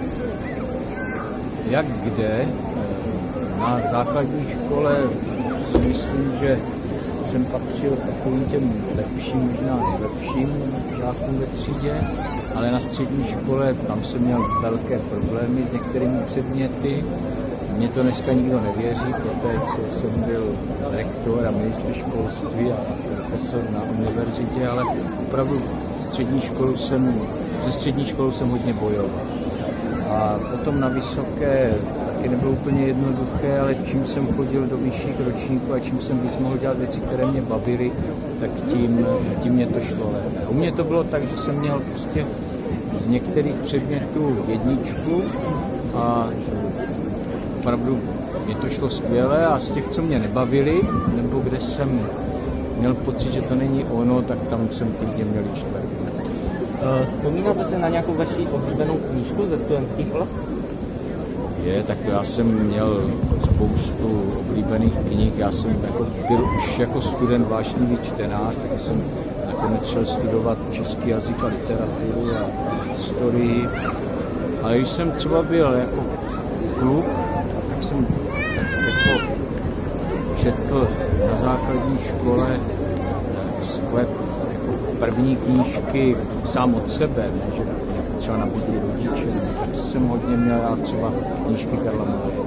Jak kde? Na základní škole si myslím, že jsem patřil takovým těm lepším, možná nejlepším žákům ve třídě, ale na střední škole tam jsem měl velké problémy s některými předměty. Mně to dneska nikdo nevěří, poté co jsem byl rektor a ministr školství a profesor na univerzitě, ale opravdu střední školu jsem, ze střední školou jsem hodně bojoval. A potom na vysoké taky nebylo úplně jednoduché, ale čím jsem chodil do vyšších ročníků a čím jsem víc mohl dělat věci, které mě bavily, tak tím, tím mě to šlo lépe. U mě to bylo tak, že jsem měl prostě z některých předmětů jedničku a opravdu mě to šlo skvěle a z těch, co mě nebavili, nebo kde jsem měl pocit, že to není ono, tak tam jsem klidně měl čtvrtku. Vzpomínáte se na nějakou vaši oblíbenou knížku ze studentských let? Je, tak já jsem měl spoustu oblíbených knih, já jsem jako byl už jako student vášnivý čtenář, tak jsem nakonec šel studovat český jazyk a literaturu a historii, ale když jsem třeba byl jako kluk, tak jsem jako četl na základní škole sklep první knížky sám od sebe, ne, že mě třeba nabídli rodiče, tak jsem hodně měl rád třeba knížky Karla Maláše.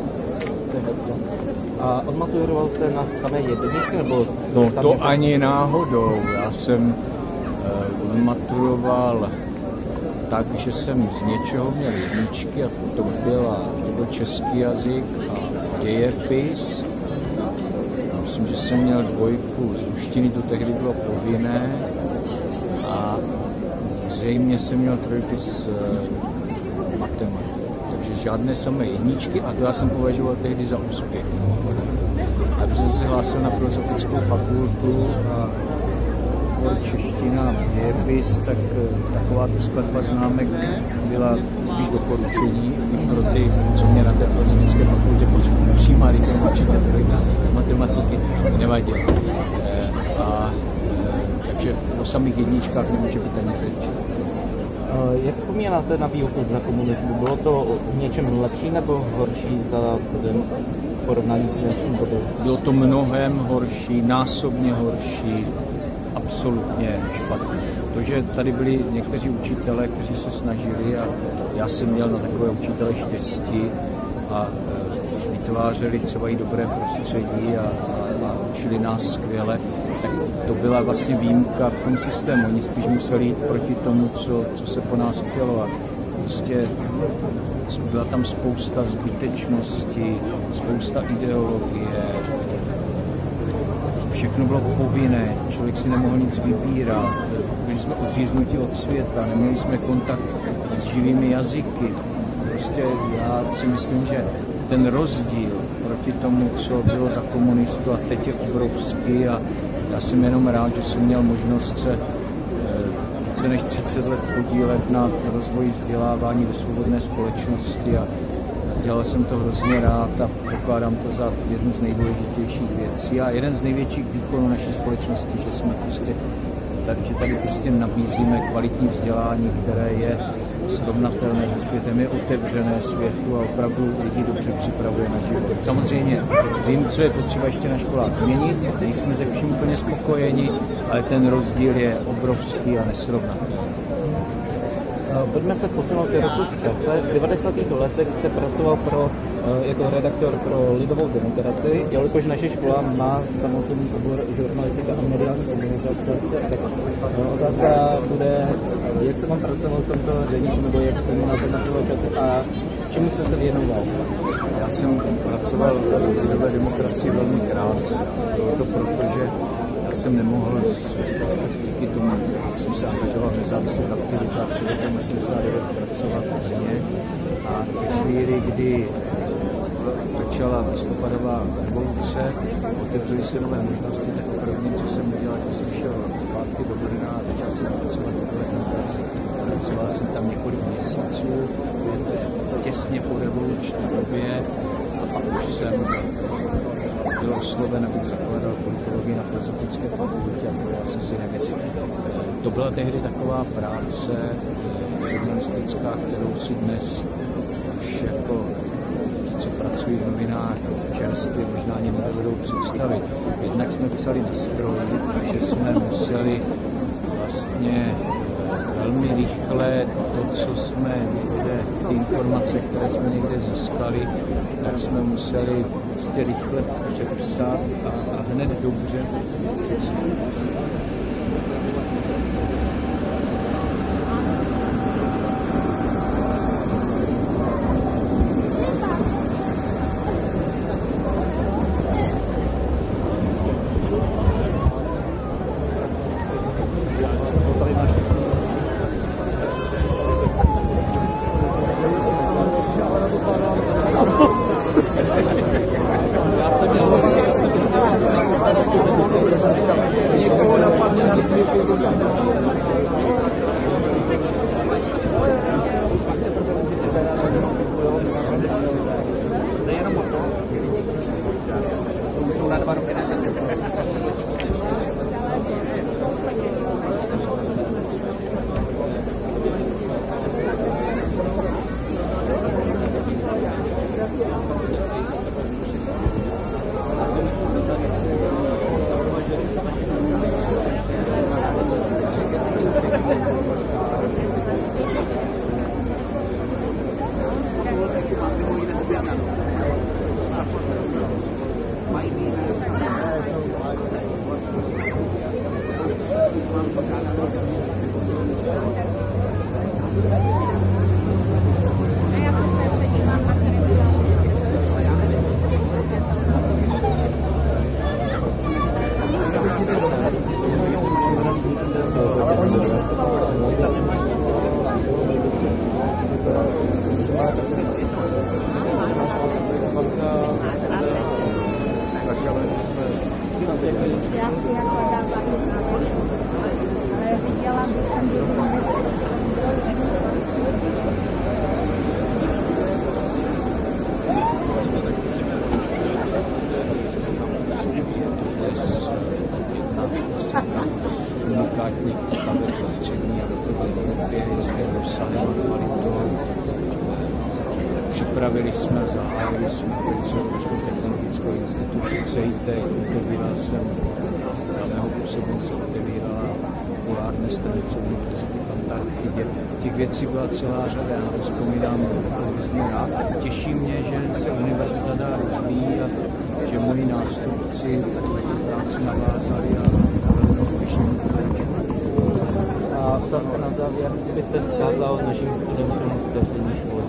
A odmaturoval jste na samé jedničky, nebo? No to něco? Ani náhodou. Já jsem uh, odmaturoval tak, že jsem z něčeho měl jedničky a to, byla, to byl český jazyk a dějepis. Myslím, že jsem měl dvojku z ruštiny, to tehdy bylo povinné. A zřejmě jsem měl trojky z uh, matematiky, takže žádné samé jedničky a to já jsem považoval tehdy za úspěch. A když jsem se hlásil na filozofickou fakultu a čeština a dějepis, tak uh, taková tu skladba známek byla spíš doporučení pro ty, co mě na té filozofické fakultě přijímali, to určitě trojka z matematiky nevadilo. Uh, a že o samých jedničkách nemůže být ani řeč. Jak vzpomínáte na výuku za komunismu? Bylo to v něčem lepší nebo horší za porovnání s dnešním dobou? Bylo to mnohem horší, násobně horší, absolutně špatně. To, že tady byli někteří učitelé, kteří se snažili a já jsem měl na takové učitele štěstí a vytvářeli třeba i dobré prostředí a, a, a učili nás skvěle, tak to byla vlastně výjimka v tom systému. Oni spíš museli jít proti tomu, co, co se po nás chtělo. A prostě byla tam spousta zbytečností, spousta ideologie. Všechno bylo povinné, člověk si nemohl nic vybírat. Byli jsme odříznuti od světa, neměli jsme kontakt s živými jazyky. Prostě já si myslím, že ten rozdíl proti tomu, co bylo za komunistů a teď je obrovský a já jsem jenom rád, že jsem měl možnost se více než třicet let podílet na rozvoji vzdělávání ve svobodné společnosti a dělal jsem to hrozně rád a pokládám to za jednu z nejdůležitějších věcí a jeden z největších výkonů naší společnosti, že jsme prostě že tady prostě nabízíme kvalitní vzdělání, které je srovnatelné se světem, je otevřené světu a opravdu lidi dobře připravuje na život. Samozřejmě vím, co je potřeba ještě na školách změnit, nejsme ze vším úplně spokojeni, ale ten rozdíl je obrovský a nesrovnatelný. Pojďme se posunout trochu v čase. V devadesátých letech jste pracoval pro, jako redaktor pro Lidovou demokracii. Jelikož naše škola má samotný obor žurnalistika a mediální komunikace, tak otázka bude, jestli mám pracoval v tomto deníku, nebo jak vzpomínáte na toho čase a čemu jste se věnoval? Já jsem pracoval v Lidové demokracii velmi krátce. Bylo to proto, že já jsem nemohl díky tomu, jsem se angažoval v nezávislých aktivitách před rokem osmdesát devět pracovat v Brně a ve chvíli, kdy začala listopadová revoluce, otevřely se nové možnosti, tak první, co jsem udělal, když jsem šel zpátky do Brna a začal jsem pracovat v Lidové demokracii. Pracoval jsem tam několik měsíců, těsně po revoluční době a pak už jsem byl osloven, abych zakladal politologii na Filozofické fakultě a já jsem si nevěděl. To byla tehdy taková práce žurnalistická, kterou si dnes už jako ti, co pracují v novinách čerstvě, možná ani nedovedou představit. Jednak jsme psali na stroji, takže jsme museli vlastně velmi rychle to, co jsme někde, ty informace, které jsme někde získali, tak jsme museli prostě rychle přepsat a, a hned dobře. unikátních staveb střední a dopravy s rozsahem a kvalitou. Připravili jsme, zahájili jsme Vysokou technologickou instituci C I T, otevírala jsem, za mého působení se otevírala populární stanice univerzity v Antarktidě. Těch věcí byla celá řada, já na to vzpomínám hrozně rád. Těší mě, že se univerzita dá rozvíjí a že moji nástupci tu práci navázali a velmi úspěšně pokračují. A otázka na závěr, kdybyste vzkázal našim studentům v střední škole?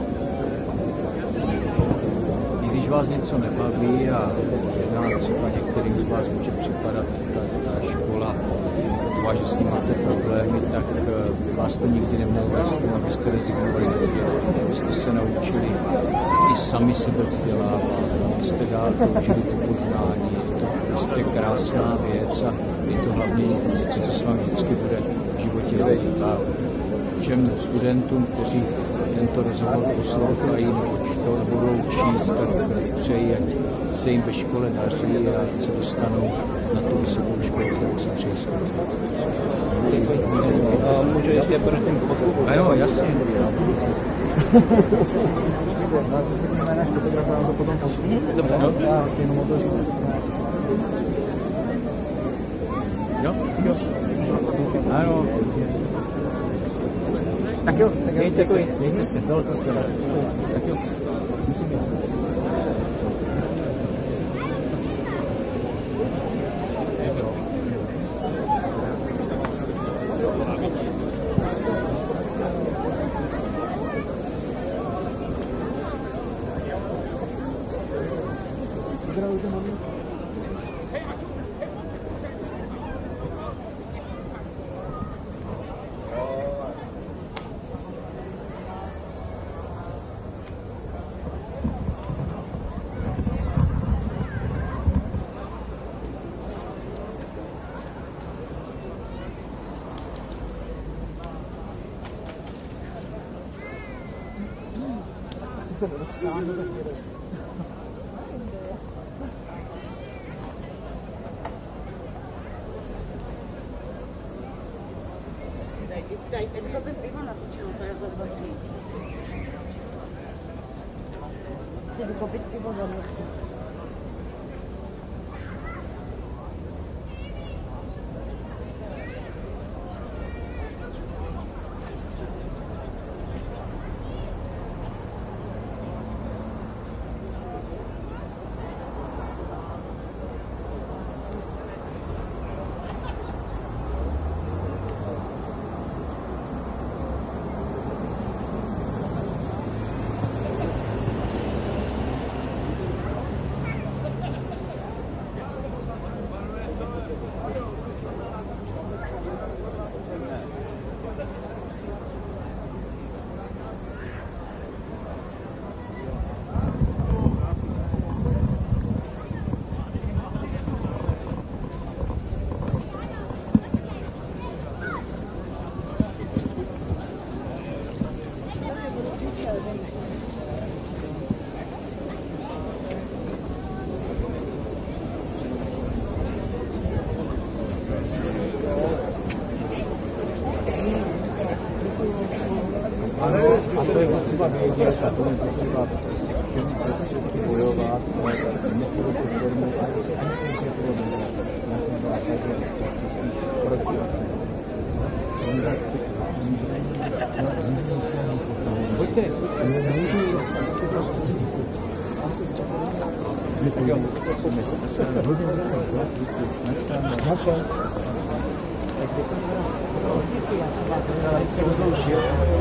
I když vás něco nebaví a možná třeba některým z vás může připadat ta, ta škola, a že s tím máte problémy, tak vás to nikdy nemělo vést k tomu, abyste rezignovali do vzdělání, abyste se naučili i sami sebe vzdělávat, abyste dál použili to poznání. Je to prostě krásná věc a je to hlavně pozice, co se vám vždycky bude v životě hodit. A všem studentům, kteří tento rozhovor poslouchají nebo čtou nebo budou číst, tak přeji, ať se jim ve škole daří a ať se dostanou na tu vysokou školu, kterou si přeji studovat. Můžu ještě prosím poslouchat? Ano, jasně. Náš fotograf nám to potom posuní. Dobře, no. Já jenom o to, že... Jo? Jo. Ano. Tak jo, mějte se, mějte se. Bylo to skvělé. Tak jo, musím jít. Dajte si koupit pivo na tučku, to je za dva dny. Si jdu koupit pivo za dva dny. A to je potřeba vědět, a to je potřeba všem prostředky bojovat, některou tu formu, a to se ani se nebylo na tom základě extrakce spíš proti. Pojďte, já jsem vás velice rozloučil.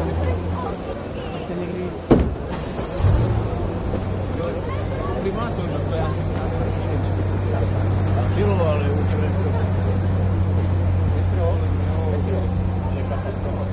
Někdy primátor, to já jsem bylo, ale už metro. Metro? Metro. Ale katastrofa.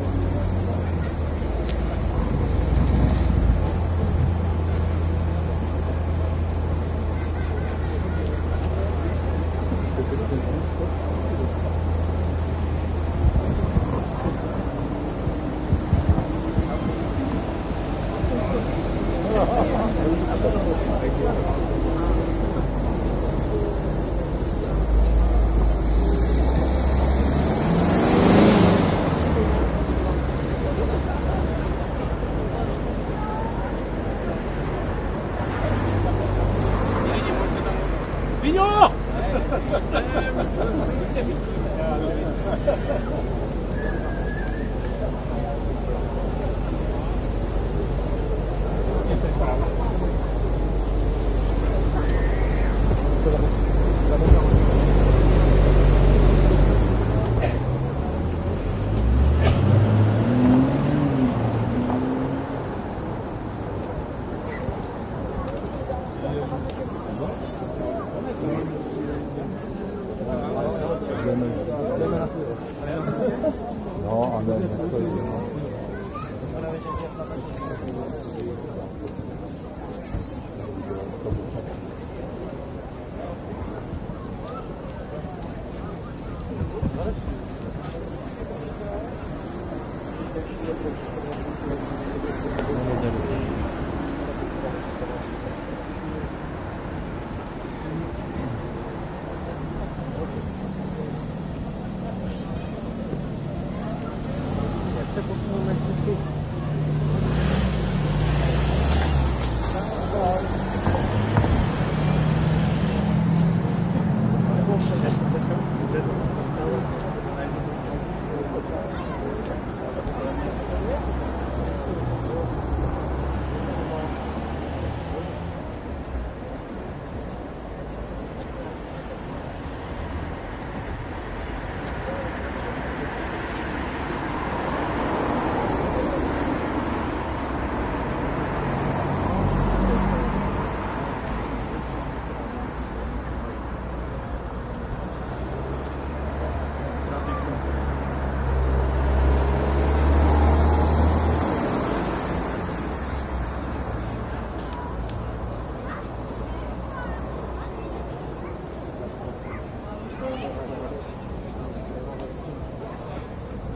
Viňo! No, ale to je.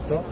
Co?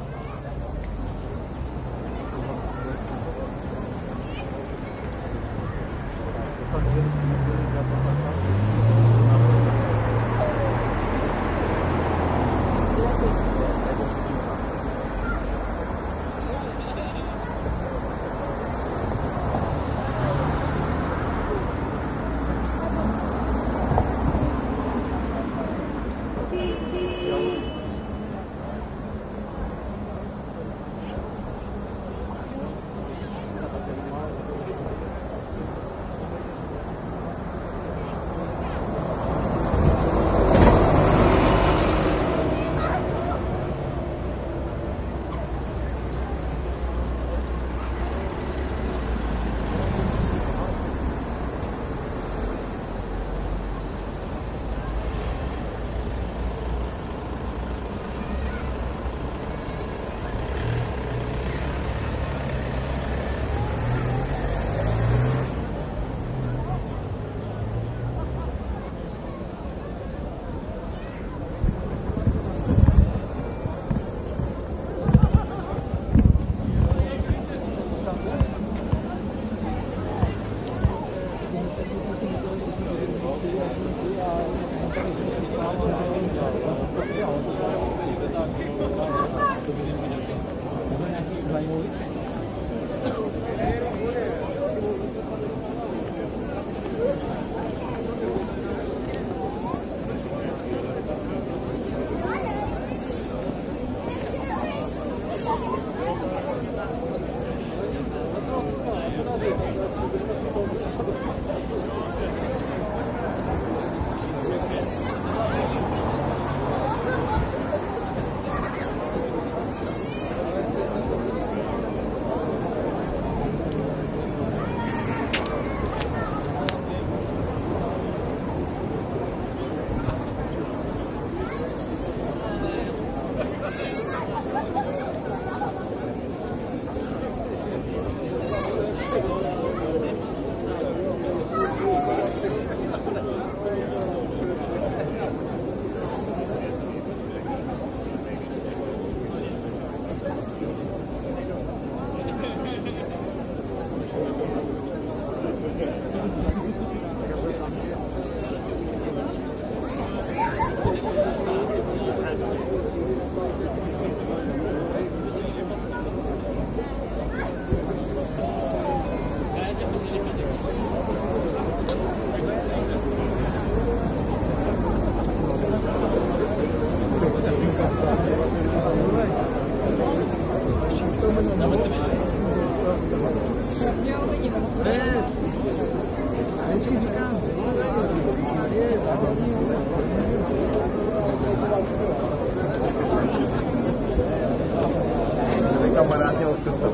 Kamarád měl představu.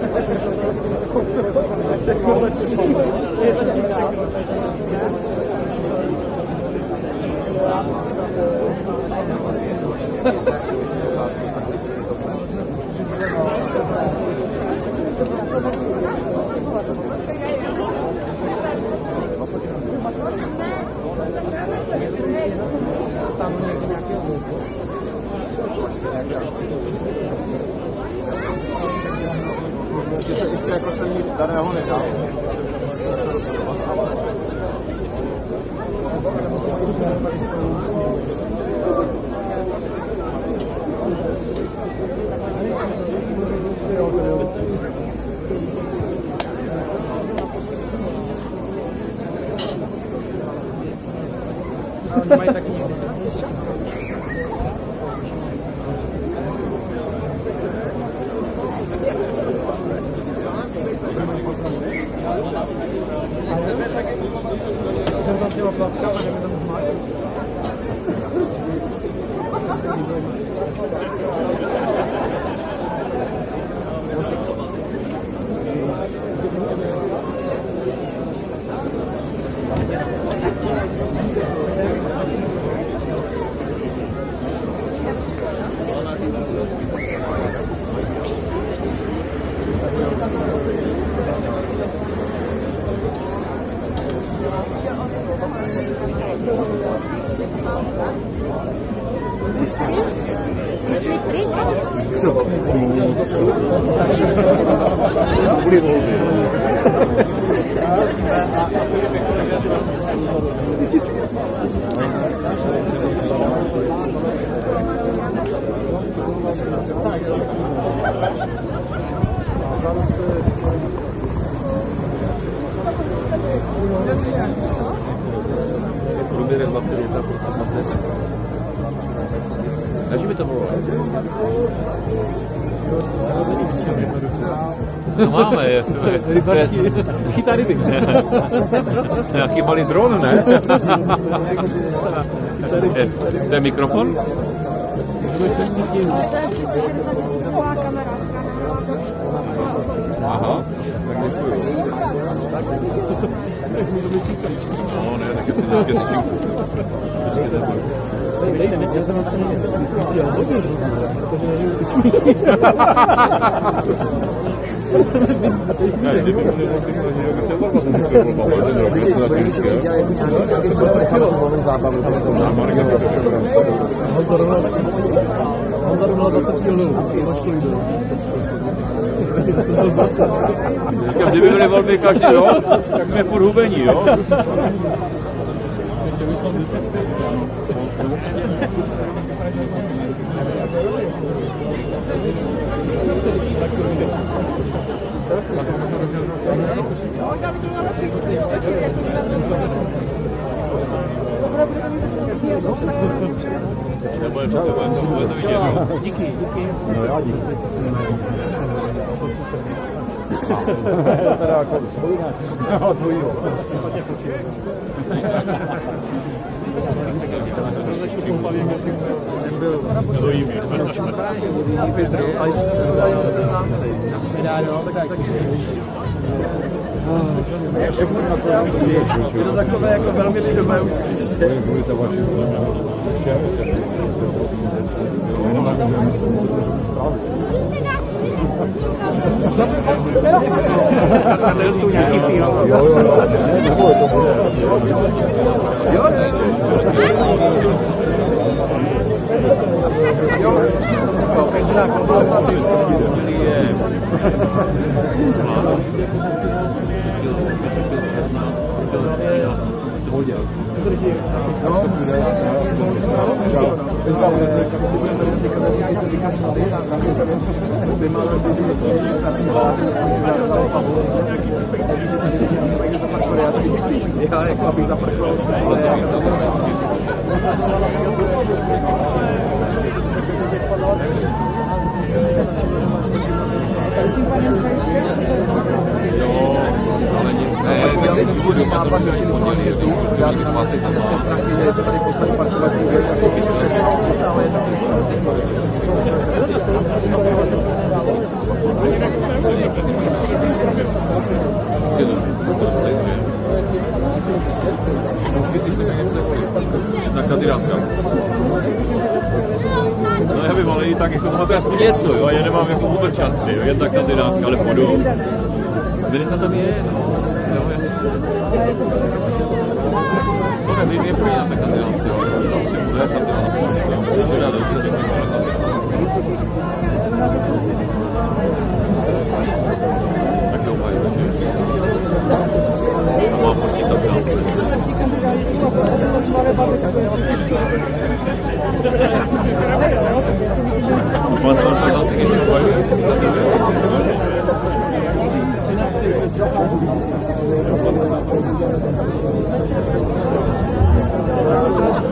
Ještě, ještě jako jsem nic daného nedal. Oni mají taky někdy se jsem tam těma plackama, že mi tam zmáčí. se byly volby. Průměr je dvacet jedna procent. Takže by to bylo. No máme, je. Rybařský, chytá ryby. Nějaký malý dron, ne? To je mikrofon? Aha, tak děkuju. No ne, tak je to nějaké tyčinku. Já jsem na to vysílal hodně, ne, kdyby to nebylo, kdyby to nebylo, kdyby to nebylo, kdyby to nebylo, Honza rovnal dvacet kilogramů, na školy byl. Kdyby byly volby každý rok, tak jsme furt hubení, jo? Nebo je to vidět, jo? Díky, díky. No já díky. Teda jako no, dvojího. Jsem byl dvojím. Ale že se dali seznámili. Asi dá, no, tak taky. Je to takové jako velmi lidové úzkosti. Já jako abych zapršoval, ale já to já bych vlastně tam dneska stránky, že se tady postaví parkovací věc a koupíš přesně si stále jedna jedna kandidátka. No já bych ale i tak, jako máte aspoň něco, jo, já nemám jako vůbec šanci, jo, jedna kandidátka, ale půjdu. Vedeta tam je, no, jo, já to nevím, je první na té kandidátka, jo, tam si bude kandidátka, jo, musím dát dobře, že to je tak to uvají, že a má prostě tam šanci. Mas não foi não seguinte coisa.